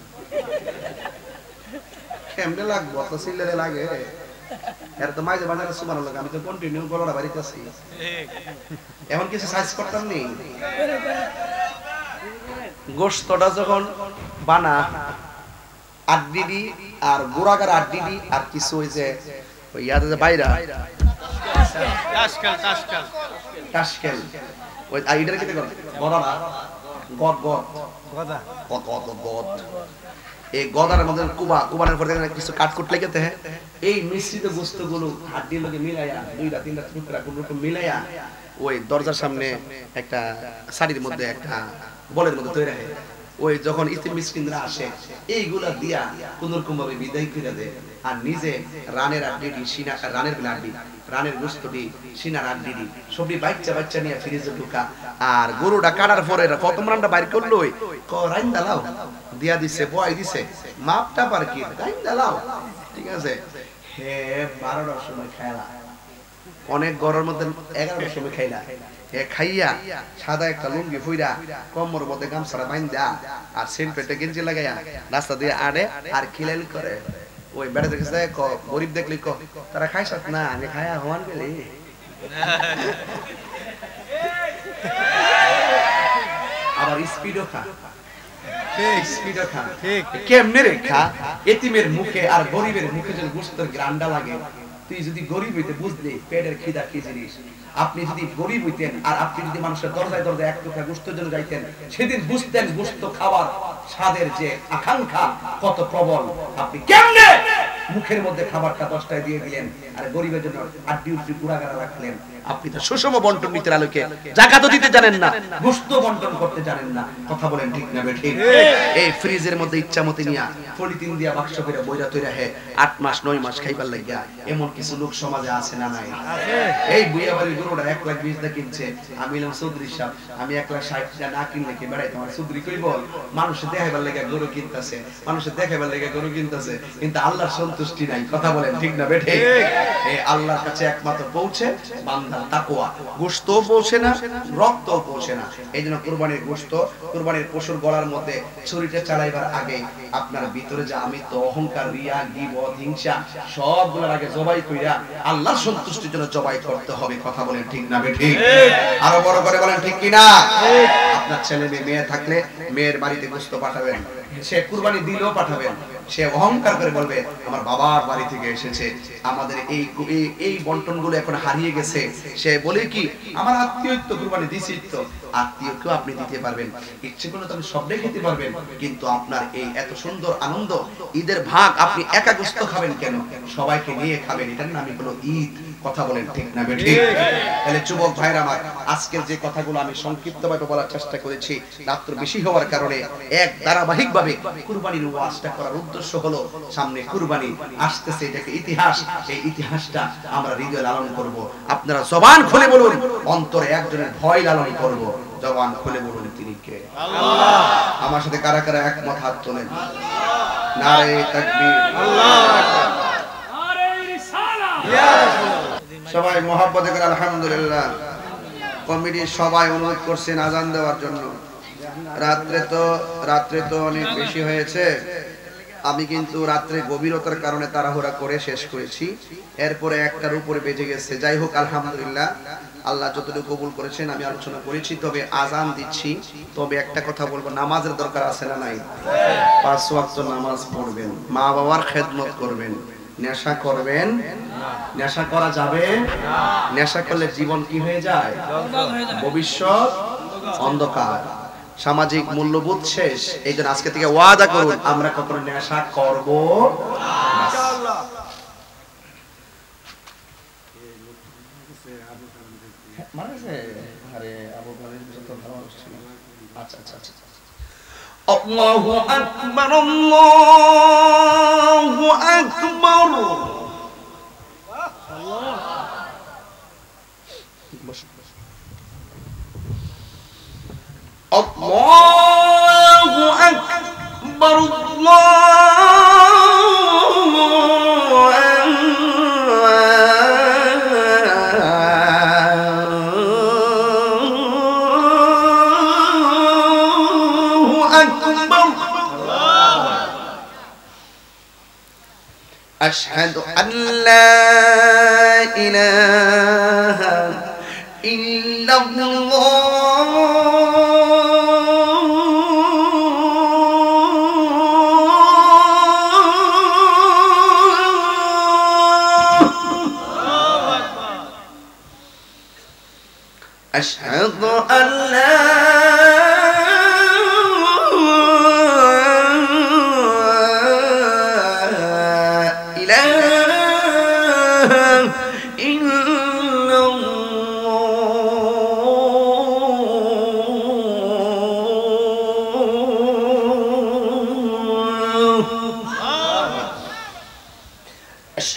Speaker 1: কেমনে লাগবো? তো সিলেরে লাগে এর তো মাঝে মাঝে সুবহানাল্লাহ, আমি তো কন্টিনিউ গলাটা বাড়িতেছি, এখন কিছু সাইজ করতাম নি। গোশতটা যখন বানা আড্ডি আর গোড়াগার আড্ডি আর কিছু ওই যে ওই ইয়াতে যে বাইরা টাসকেল টাসকেল টাসকেল ওই আইডার কেটে করে গড়া না গদ গদ
Speaker 2: গদা
Speaker 1: গদ গদ গদ এই গদার মধ্যে কুবা কুবানের পর দেখেন কিছু কাটকুট লেগেতে হ্যাঁ এই মিশ্রিত গোস্তগুলো হাড্ডির লগে মিলাইয়া দুইটা তিনটা টুকরা কোন রকম মিলাইয়া ওই দরজার সামনে একটা শাড়ির মধ্যে একটা বলের মধ্যে তৈরি হয় ওই যখন ইতিম মিসকিনরা আসে এইগুলা দিয়া কোন রকম ভাবে বিদায় করে দেয় আর নিজে রানের আড্ডি সিনা রানের আড্ডি রানের গোস্তটি সিনার আড্ডি সবই বাচ্চা বাচ্চা নিয়ে ফ্রিজে ঢুকা আর গরুটা কাটার পরে প্রথম রান্না বাইর করলো ক রাইন দালাও দিয়া দিছে বয় দিছে মাপটা পার কি রাইন দালাও ঠিক আছে হে বারোটার সময় খেলা অনেক গরমের মধ্যে এগারোটার সময় খাইলা এ খাইয়া সাদা একটা লুঙ্গি ফুইরা কোমর মধ্যে গামছাটা বাঁধা আর সেন্ট পেটে গেঞ্জি লাগাইয়া রাস্তা দিয়ে আড়ে আর খিলাইল করে ওই বেড়া দেখেছে ক গরিব দেখলি ক তারা খাইছ না আমি খাইয়া হওয়ান গেলি আবার স্পিডও খা ঠিক স্পিডও খা ঠিক কেমনে রে খা এতিমের মুখে আর গরিবের মুখে যদি গোশতের গ্রান্ডা লাগে তুই যদি গরিব হইতে বুঝলি পেটের খিদা কি জিনিস আপনি যদি গরিব হইতেন আর আপনি যদি মানুষের দরজায় দরজায় এক টুকরা গোশতের জন্য যাইতেন সেদিন বুঝতেন গোশত খাবার স্বাদের যে আকাঙ্ক্ষা কত প্রবল আপনি কেমনে মুখের মধ্যে খাবারটা দশটায় দিয়ে দিলেন আর গরিবের জন্য আড্ডি উড্ডি পুরাগাড়া রাখলেন আপনি তো সুষম বন্টন নীতির আলোকে জাকাতও দিতে জানেন না গোশত বন্টন করতে জানেন না কথা বলেন ঠিক না বেঠিক এই ফ্রিজের মধ্যে ইচ্ছামতি নিয়া পলিথিন দিয়া বাক্স করে বইরা তৈরা হে আট মাস নয় মাস খাইবার লাগিয়া এমন কিছু লোক সমাজে আছে না নাই এই বুইয়া বাড়ির গরুটা এক লাখ বিশ টাকা কিনছে আমি এলাম চৌধুরী সাহেব আমি এক লাখ ষাট টাকা না কিনলে কি বেড়াই তোমার চৌধুরী কইব মানুষে দেখাইবার লাগে গরু কিনতেছে মানুষে দেখাইবার লাগে গরু কিনতেছে কিন্তু আল্লাহর সন্তুষ্টি নাই কথা বলেন ঠিক না বেঠিক এই আল্লাহর কাছে একমাত্র পৌঁছে বান্দা তাকওয়া গোশত পৌঁছে না রক্ত পৌঁছে না এইজন্য কুরবানির গোশত কুরবানির পশুর গলার মধ্যে ছুরিটা চালাইবার আগে আপনার ভিতরে যে আমিত্ব অহংকার রিয়া গীবত হিংসা সবগুলোর আগে জবাই কইরা আল্লাহর সন্তুষ্টির জন্য জবাই করতে হবে কথা বলেন ঠিক না বেঠিক আরো বড় করে বলেন ঠিক কি না ঠিক আপনার ছেলে মেয়ে থাকলে মেয়ের বাড়িতে গোশত পাঠাবেন সে কুরবানি দিলেও পাঠাবেন সে অহংকার করে বলবে আমার বাবার বাড়ি থেকে এসেছে আমাদের এই এই বন্টনগুলো এখন হারিয়ে গেছে সে বলে কি আমার আত্মীয়ত্ব কুরবানি দিছি তো আত্মীয়কেও আপনি দিতে পারবেন ইচ্ছে করলে তো আপনি সবটাই খেতে পারবেন কিন্তু আপনার এই এত সুন্দর আনন্দ ঈদের ভাগ আপনি একা গোশত খাবেন কেন সবাইকে নিয়ে খাবেন এটার নামই হলো ঈদ কথা বলেন ঠিক না বেঠিক তাহলে যুবক ভাইরা আমার আজকের যে কথাগুলো আমি সংক্ষিপ্তভাবে বলার চেষ্টা করেছি রাত্র বেশি হওয়ার কারণে এক ধারাবাহিকভাবে কুরবানির ওয়াজটা করার উদ্দেশ্য হলো সামনে কুরবানি আসতেছে এটাকে ইতিহাস এই ইতিহাসটা আমরা হৃদয়ে লালন করব আপনারা জবান খুলে বলুন অন্তরে একজনের ভয় লালন করব জবান খুলে বলুন তিনি কে আল্লাহ আমার সাথে কারা কারা একমত হাত তোলেন নারে তাকবীর আল্লাহু আকবার নারে রিসালাত ইয়া রাসূলুল্লাহ সবাই মোহাব্বতে করে আলহামদুলিল্লাহ কমিটি সবাই অনুরোধ করছেন আজান দেওয়ার জন্য রাত্রে তো রাত্রে তো অনেক বেশি হয়েছে আমি কিন্তু রাত্রে গভীরতার কারণে তাড়াহুড়া করে শেষ করেছি এরপরে একটার উপরে বেজে গেছে যাই হোক আলহামদুলিল্লাহ আল্লাহ যতটুকু কবুল করেছেন আমি আলোচনা করেছি তবে আজান দিচ্ছি তবে একটা কথা বলবো নামাজের দরকার আছে না নাই পাঁচ ওয়াক্ত নামাজ পড়বেন মা বাবার খেদমত করবেন নেশা করবেন নেশা করা যাবে না নেশা করলে জীবন কি হয়ে যায় ভবিষ্যৎ অন্ধকার সামাজিক মূল্যবোধ শেষ এইজন্য আজকে থেকে ওয়াদা করুন আমরা কখনো নেশা করব না ইনশাআল্লাহ মানেছে আরে আবু বকর যত ভালো ছিল আচ্ছা আচ্ছা আচ্ছা আল্লাহু আকবার আল্লাহু আকবার আল্লাহ Allahu Akbar Allahu Akbar Ashhadu an la ilaha illallah أشهد أن لا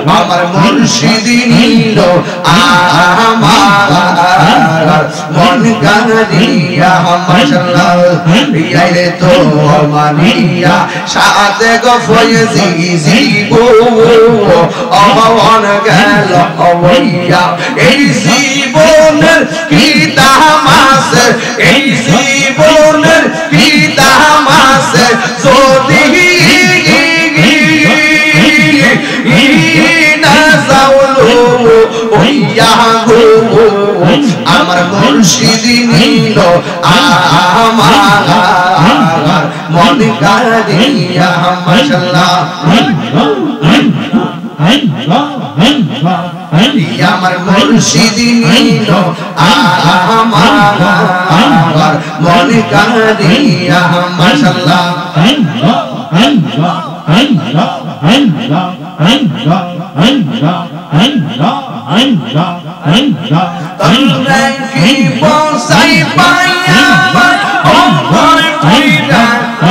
Speaker 1: আমার মুর্শিদ নিল আমার মন কাঁদিয়া মাশাআল্লাহ ইয়াইলে তো মানিয়া সাথে গো ফয়েজি জীবো অমন গেল অবইয়া এই জীবনের কি তামাশে এই জীবনের কি তামাশে যদি না যাওলো ওইয়া গো আমার মুর্শিদ নিল আমার মন কাঁদিয়া মাশাআল্লাহ আমার মুর্শিদ নিল আমার মন কাঁদিয়া মাশাআল্লাহ তোমরা কি বসাই পাইয়া আমার কইরা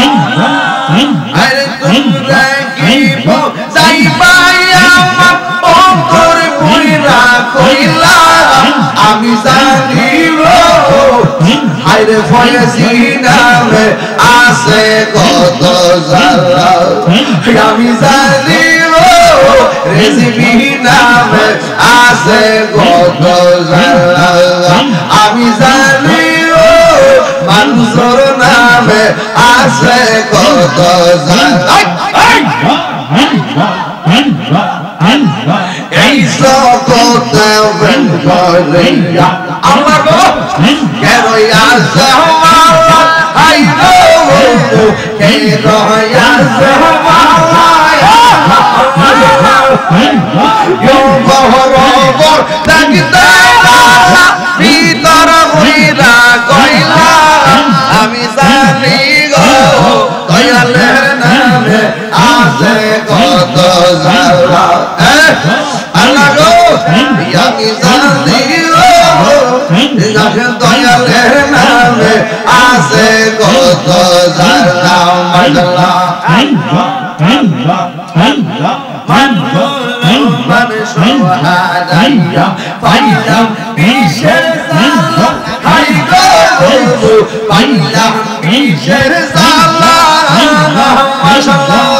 Speaker 1: আরে তোমরা কি বসাই পাইয়া আমার কইরা কইলা আমি জানি আরে ফয়েজি নামে আছে কত জালা আমি জানি রেজিবি নামে আছে কত জালা আমি জানি মানুষের নামে আছে কত জালা এই জগতে বেঙ্গলিয়া আমার কেন আছে মালা আই গো কেন আছে মালা ইয়ো বহরবর দেখতে না ভিতর হইরা কইলা আমি জানি গো দয়ালের নামে আছে কত জালা আল্লাহ গো আমি জানি গো দয়ালের নামে আছে কত জালা মাশাআল্লাহ মান সোহাদাইয়া পাইলাম বিশের সালা হাই গো পাইলাম বিশের সালা মাশাআল্লাহ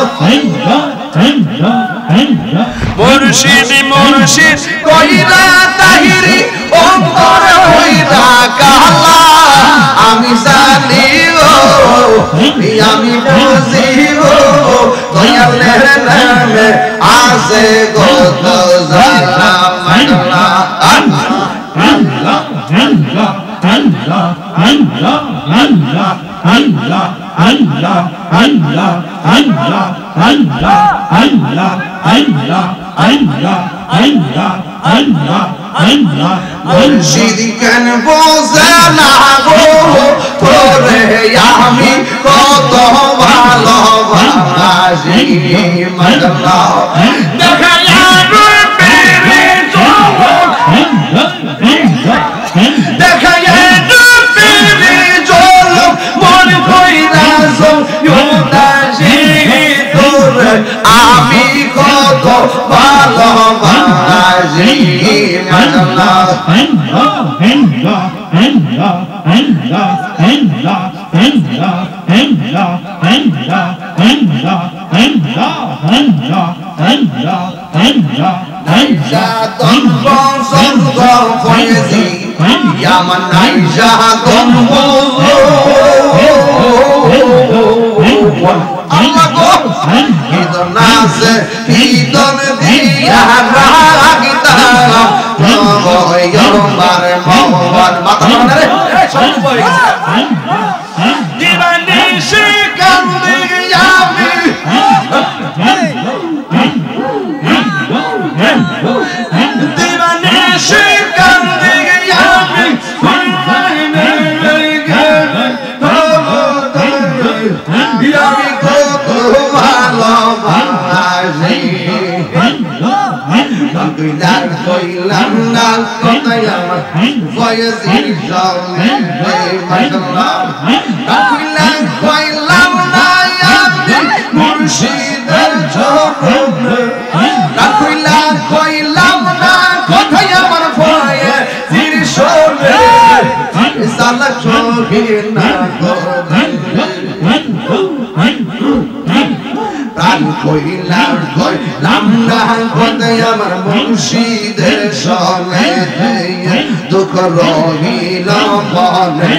Speaker 1: মুর্শিদ মুর্শিদ কইরা তাহিরি অন্তর হইরা কালা আমি জানি গো আমি বুঝি গো দয়ালের নামে আছে কত জালা মাশাআল্লাহ আল্লাহ আল্লাহ আল্লাহ আল্লাহ আল্লাহ আল্লাহ আল্লাহ আল্লাহ আল্লাহ আল্লাহ আল্লাহ আল্লাহ আল্লাহ আল্লাহ আল্লাহ আল্লাহ মুর্শিদ কেন বোঝে না গো তোরে আমি কত ভালোবাসি মাশাআল্লাহ দেখায়া রূপেরে জোর দেখায়া রূপেরে জোর মন কইরা জোদাসি তোরে আমি কত ভালোবাসি মাশাআল্লাহ Yaman Aisha Gonbo Allah go Idon nase Idon diya Ragita Nogo Yorumbar Mohwan Mata mana re Divani Shikandi Yami Divani Shikandi Yami Yami Koko Malobasi Kuilan kuilan nang kotayama Fayazir Shawli Mashallah Kuilan kuilan nayami Murshid al-Jawrub Kuilan কইলাম কইলাম না কোথায় আমার মুর্শিদের সনে দুঃখ রহিল মনে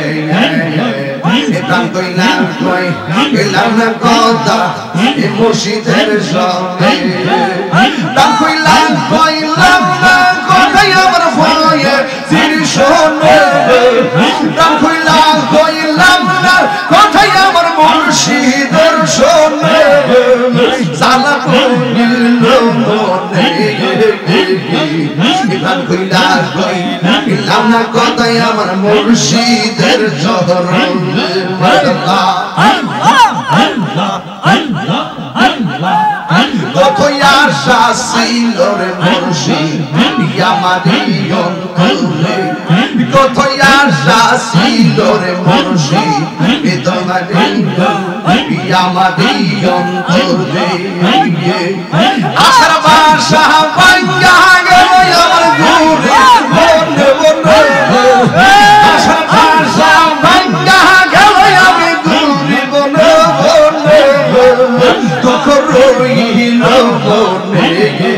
Speaker 1: প্রাণ কইলাম কইলাম না কথা মুর্শিদের সনে প্রাণ কইলাম কইলাম না কোথায় আমার ভয়ে শোনে প্রাণ কইলাম কইলাম না কোথায় আমার মুর্শিদের শোনে সালা কইল মনে প্রাণ কইলাম কইলাম না কোথায় আমার মুর্শিদের চরণ আল্লাহ আল্লাহ আল্লাহ আল্লাহ কত আশা ছিল রে মুর্শিদ আমারই অন্তরে কত আশা ছিল রে মুর্শিদ তোমারই আমারই অন্তরে আশার বাসা ভাঙা গেল আমার ঘুরে মনে মনে আশার বাসা ভাঙা গেল আমি ঘুরে মনে মনে দুঃখ রইল মনে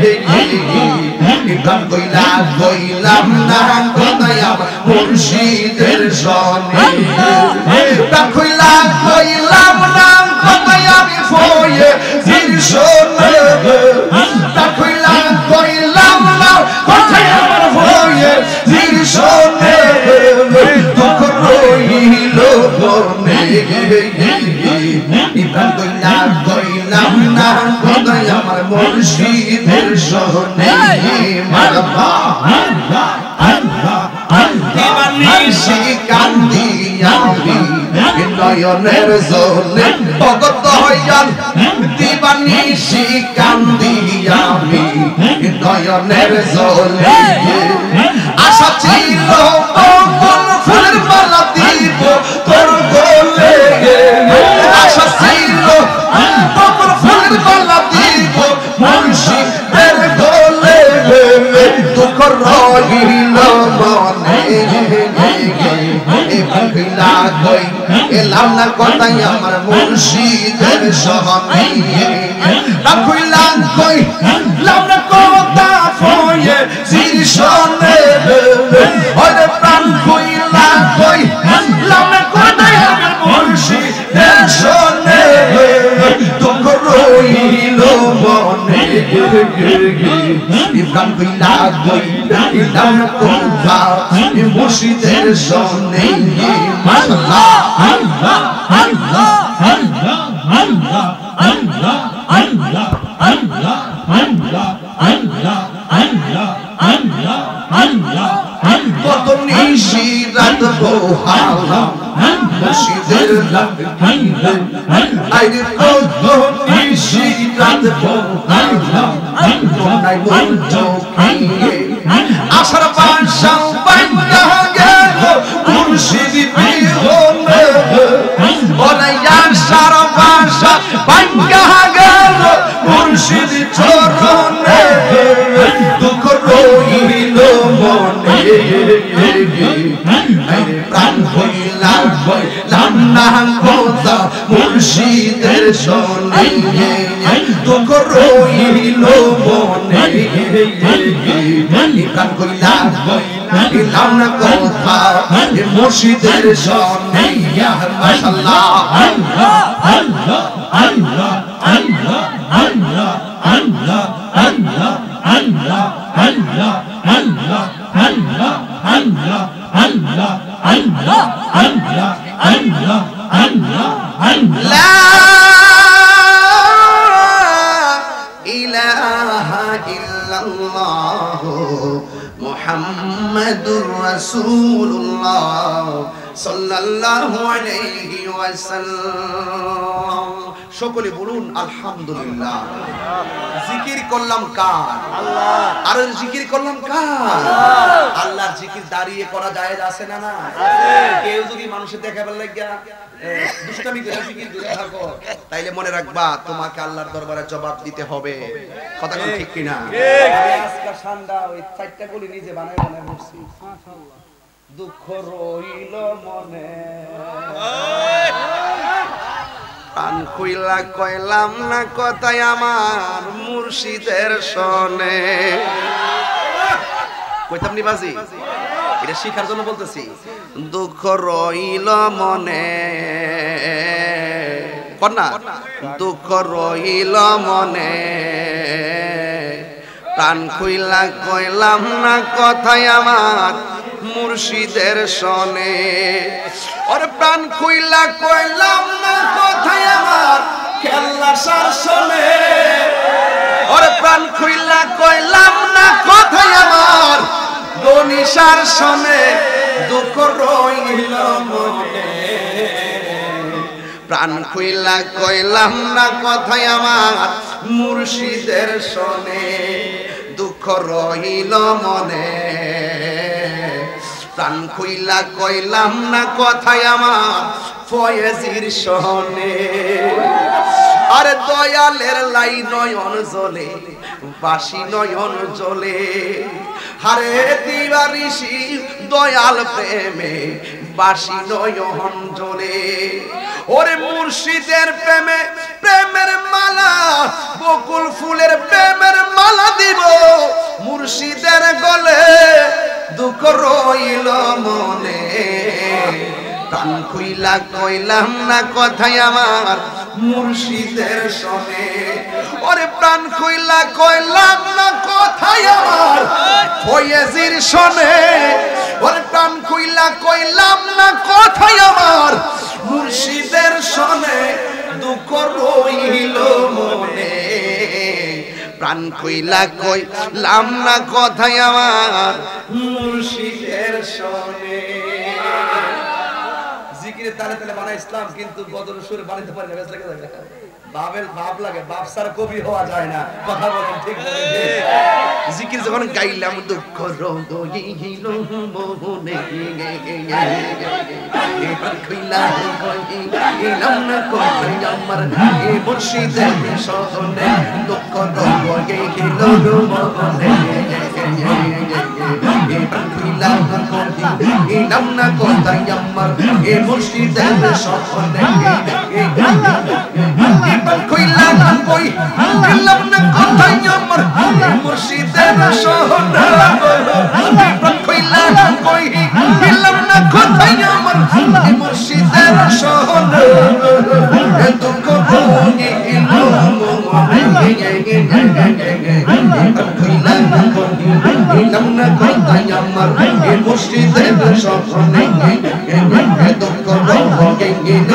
Speaker 1: গান কইলাম কইলাম না কোথায় আমার মুর্শিদের সনে গান কইলাম কইলাম না কোথায় আমি ফয়ে জির শোনে গান কইলাম কইলাম না কোথায় আমার ফয়ে জির শোনে দুঃখ রইল মনে গান কইলাম কইলাম না কোথায় আমার মুর্শিদের সনে মারবা আল্লাহ আল্লাহ দিবানিশি কান্দি আমি নয়নের জলে ভগত হইয়াল দিবানিশি কান্দি আমি নয়নের জলে আশা ছিল বকুল ফুলের মালা দিব তোর গলে আশা ছিল বকুল ফুলের মালা দিব মুর্শিদের গলে দুঃখ রহিল মনে ভাবিলা কই এলাম না কোথায় আমার মুর্শিদের সনে রাখলাম কই লাম না কথা ফয়ে জির শোনে ওরে প্রাণ কইলা কই লাম না কোথায় আমার মুর্শিদের সনে দুঃখ রইল মনে ইব্রাহিম কইলা কই লাম না কথা মুর্শিদের সনে মাশাআল্লাহ আল্লাহ আল্লাহ আল্লাহ আল্লাহ আল্লাহ আল্লাহ আল্লাহ আল্লাহ আল্লাহ আল্লাহ আল্লাহ আল্লাহ কত নিশি রাত পোহালাম মুর্শিদের লাগলে আইরে কত নিশি রাত পোহালাম নাই মন চোখে আশার বাসা ভাঙা গেল মুর্শিদ বিহনে ওরে আশার বাসা ভাঙা গেল মুর্শিদ চরণে দুঃখ রইল মনে প্রাণ হইলা হইলাম না কথা মুর্শিদের সনে দুঃখ রইল মনে প্রাণ হইলা হইলাম না কথা মুর্শিদের সনে মাশাআল্লাহ আল্লাহ আল্লাহ আল্লাহ আল্লাহ আল্লাহ আল্লাহ আল্লাহ আল্লাহ আল্লাহ আল্লাহ আল্লাহ আল্লাহ আল্লাহ আল্লাহ আল্লাহ আল্লাহ আল্লাহ আল্লাহ লা ইলাহা ইল্লাল্লাহ মুহাম্মাদুর রাসূলুল্লাহ সাল্লাল্লাহু আলাইহি ওয়াসাল্লাম সকলে বলুন আলহামদুলিল্লাহ জিকির করলাম কার আল্লাহ আর জিকির করলাম কার আল্লাহ আল্লাহর জিকির দাঁড়িয়ে করা জায়েজ আছে না না আছে কেউ যদি মানুষের দেখাবার লাগিয়া দুষ্টামি করে জিকির করে থাকো তাইলে মনে রাখবা তোমাকে আল্লাহর দরবারে জবাব দিতে হবে কথা কি ঠিক কিনা ঠিক আজকে ঠান্ডা ওই চারটা গুলি নিজে বানায় বানায় বসছি মাশাআল্লাহ দুঃখ রইল মনে প্রাণ খুইলা কইলাম না কথাই আমার মুর্শিদের শোনে। কইতাম নি বাজি, এটা শিখার জন্য বলতেছি। দুঃখ রইল মনে, কন্যা দুঃখ রইল মনে, প্রাণ খুইলা কইলাম না কথাই আমার মুর্শিদের শোনে। ওরে প্রাণ খুইলা কইলাম না কথাই আমার খেলনা সার শোনে। ওরে প্রাণ খুইলা কইলাম না কথাই আমার দনিসার শোনে। দুঃখ রইল মনে, প্রাণ খুইলা কইলাম না কথাই আমার মুর্শিদের শোনে। দুঃখ রইল মনে, প্রাণ খুইলা কইলাম না কথাই আমার ফয়েজির শোনে। আরে দয়ালের লাই নয়ন জ্বলে, বাসি নয়ন জ্বলে, হারে দিবানিশি দয়াল প্রেমে বাসি নয়ন জ্বলে। ওরে মুর্শিদের প্রেমে প্রেমের মালা, বকুল ফুলের প্রেমের মালা দিব মুর্শিদের গলে। দুঃখ রইল মনে, প্রাণ খুইলা কইলাম না কথাই আমার মুর্শিদের শোনে। ওরে প্রাণ খুইলা কইলাম না কথাই আমার ফয়েজির শোনে। ওরে প্রাণ খুইলা কইলাম না কথাই আমার মুর্শিদের শোনে। দুঃখ রইল মনে, প্রাণ খুইলা কইলাম না কথাই আমার মুর্শিদের শোনে। জিকিরে তালে তালে বানাই ইসলাম, কিন্তু বদল সুরে বানাইতে পারি না। বেশ লাগে লাগে বাবেল বাপ লাগে, বাপ ছাড়া কবি হওয়া যায় না। কথা বলেন ঠিক বলেন। জিকির যখন গাইলাম দুঃখ রইল মনে, প্রাণ খুইলা কইলাম না কথাই আমার মুর্শিদের শোনে। দুঃখ রইল মনে, প্রাণ খুইলা কইলাম না কথাই আমার মুর্শিদের শোনে। প্রাণ খুইলা কইলাম না কথাই আমার মুর্শিদের শোনে। প্রাণ খুইলা কইলাম না কথাই আমার মুর্শিদের শোনে। দুঃখ রইল মনে, কইলাম না কথাই আমার মুর্শিদের শোনে। দুঃখ রইল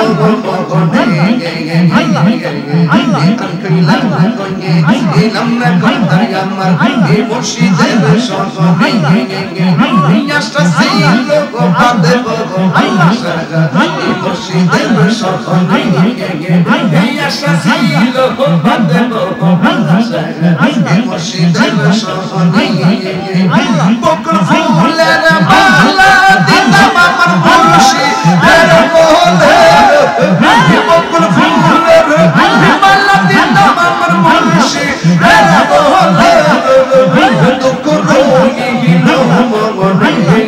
Speaker 1: কইলাম না কথাই আমার মুর্শিদের শোনে। আশা ছিল বাদে মুর্শিদের শোনে, আশা ছিল বাদে মুর্শিদের শোনে। বকুল ফুলের মালা দিলাম আমার মুর্শিদের বলে। বকুল ফুলের মালা দিলাম আমার মুর্শিদের বলে। দুঃখ রইল মনে,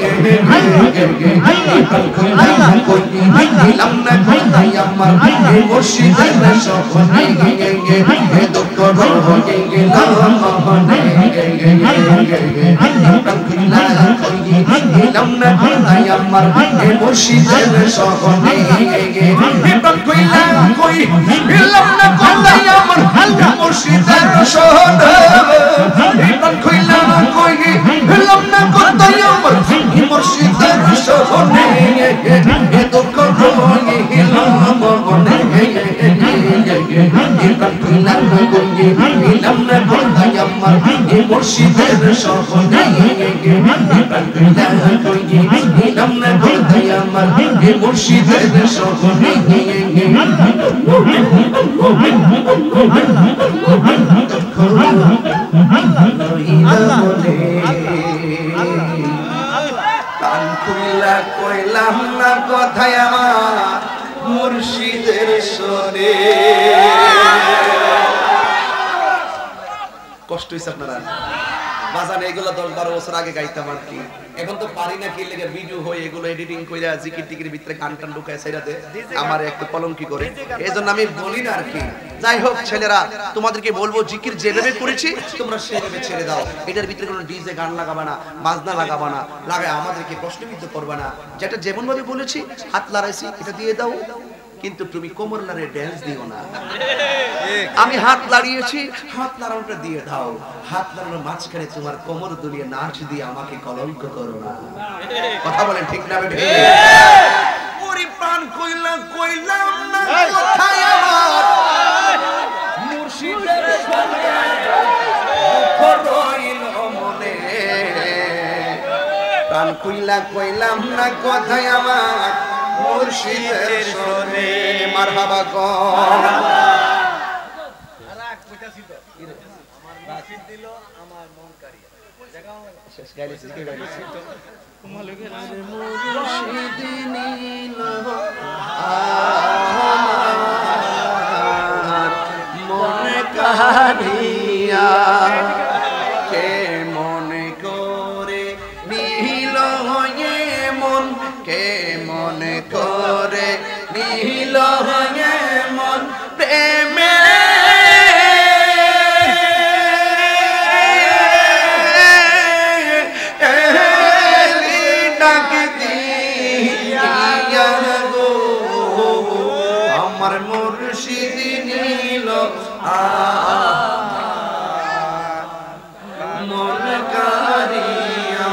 Speaker 1: কইলাম না কথাই আমার মুর্শিদের শোনে। দুঃখ রইল মনে, কইলাম না কথাই আমার মুর্শিদের শোনে। কইলাম কইলাম না কথাই আমার মুর্শিদের শোনে। কইলাম কইলাম না কথাই আমার মুর্শিদের শোনে। দুঃখ রইল মনে, কইলাম কইলাম না কথাই আমার মুর্শিদের শোনে। কইলাম না কথাই আমার মুর্শিদের শোনে। প্রাণ খুইলা কইলাম না কথাই আমার মুর্শিদের শোনে। কষ্ট হইছে আপনারা? বাজান এগুলো দশ বারো বছর আগে গাইতাম আর কি, এখন তো পারি না, কি লেগে ভিডিও হয়ে এগুলো এডিটিং কইরা জিকির টিকির ভিতরে গান টান ঢুকায় সেরাতে আমার একটু কলঙ্কি করে, এইজন্য আমি বলি না আর কি। যাই হোক ছেলেরা, তোমাদেরকে বলবো জিকির যেভাবে করেছি তোমরা সেভাবে ছেড়ে দাও, এটার ভিতরে কোনো ডিজে গান লাগাবা না, বাজনা লাগাবা না, লাগায় আমাদেরকে প্রশ্নবিদ্ধ করবা না। যেটা যেমন ভাবে বলেছি হাত লড়াইছি এটা দিয়ে দাও, কিন্তু তুমি কোমর নাড়ে ড্যান্স দিও না। আমি হাত লাড়িয়েছি, হাত লাড়ানোটা দিয়ে দাও, হাত লাড়ানোর মাঝখানে তোমার কোমর দুলিয়ে নাচ দিয়ে আমাকে কলঙ্ক করো না। কথা বলেন ঠিক না বেঠে? ওরে প্রাণ কইলাম কইলাম না কোথায় আমার মুর্শিদের সঙ্গে রইল মনে, প্রাণ কইলা কইলাম না কোথায় আমার মুর্শিদের সঙ্গে। মারহাবা কোন শেষ গাইলেছি কে গাইলেছি মুর্শিদ নীল আমার মনে কাহিয়া, কে মনে করে নীল হয়ে মন, কে মনে করে নীল হয়ে মন প্রেমে আমার মুর্শিদ নীল মন কারিয়া।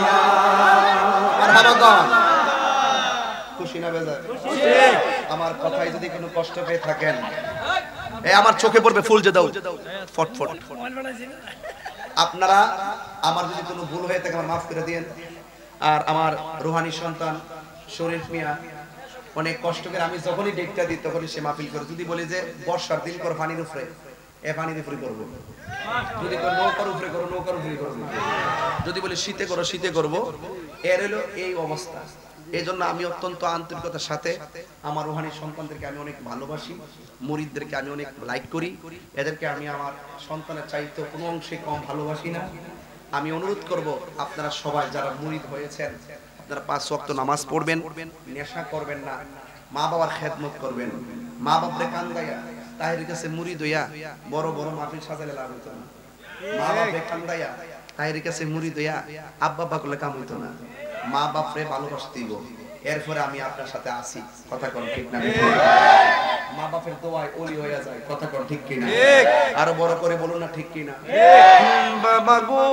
Speaker 1: খুশি না বেজার? আমার কথায় যদি কোনো কষ্ট পেয়ে থাকেন, এই আমার চোখে পড়বে ফুল যে দাও ফটফট। আপনারা আমার যদি কোনো ভুল হয়ে থাকে আমার মাফ করে দিয়েন। আর আমার রুহানি সন্তান শরীফ মিয়া অনেক কষ্ট করে, আমি যখনই ডেকটা দিই তখনই সে মাহফিল করে। যদি বলি যে বর্ষার দিন করো পানির উপরে, এ পানির উপরে করবো, যদি নৌকার উপরে করো নৌকার উপরে করবো, যদি বলি শীতে করো শীতে করবো, এর হলো এই অবস্থা। এই জন্য আমি অত্যন্ত আন্তরিকতার সাথে আমার রুহানি সন্তানদেরকে আমি অনেক ভালোবাসি, মুরিদদেরকে আমি অনেক লাইক করি, এদেরকে আমি আমার সন্তানের চাইতে কোনো অংশে কম ভালোবাসি না। আমি অনুরোধ করব আপনারা সবাই যারা মুরিদ হয়েছেন আপনারা পাঁচ ওয়াক্ত নামাজ পড়বেন, নেশা করবেন না, মা বাবার খেদমত করবেন। মা বাপরে কান্দাইয়া তাহির কাছে মুরিদ হইয়া বড় বড় মাহফিল সাজালে লাভ হইতো না। মা বাপরে কান্দাইয়া তাহির কাছে মুরিদ হইয়া আব্বা আব্বা করলে কাম হইতো না। মা বাপরে ভালোবাসতেইব, এরপরে আমি আপনার সাথে আসি। কথা কোন ঠিক না? মা বাপের দোয়ায় ওলি হয়ে যায়। কথা কোন ঠিক কিনা? আরো বড় করে বলুন না ঠিক কিনা? বাবা গো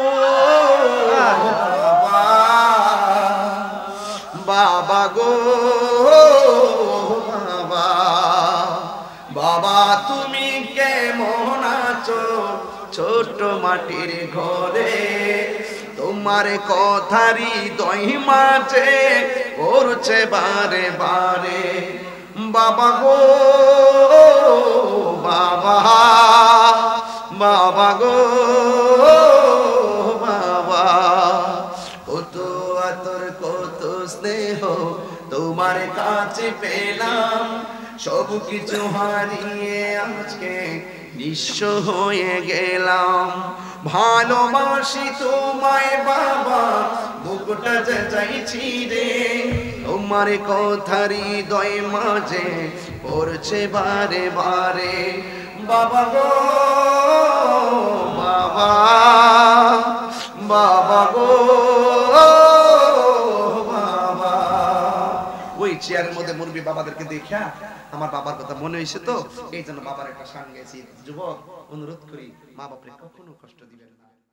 Speaker 1: বাবা গো বাবা, বাবা তুমি কেমন আছো ছোট মাটির ঘরে, তোমার কথারি দই মাঝে করছে বারে বারে। বাবা গো বাবা, বাবা গো বাবা, কত আতর কত স্নেহ তোমার কাছে পেলাম, সব কিছু হারিয়ে আজকে নিঃস্ব হয়ে গেলাম। ভালোবাসি তোমায় বাবা, বুকটা যে চাইছি রে, তোমার কথারি হৃদয় মাঝে পড়ছে বারে বারে। বাবা গো বাবা, বাবা গো বাবা। ওই চেয়ারের মধ্যে মুরবি বাবাদেরকে দেখা আমার বাবার কথা মনে হয়েছে, তো এই জন্য বাবার একটা গান গেছি। যুবক অনুরোধ করি মা বাপরে কখনো কষ্ট দিবেন না।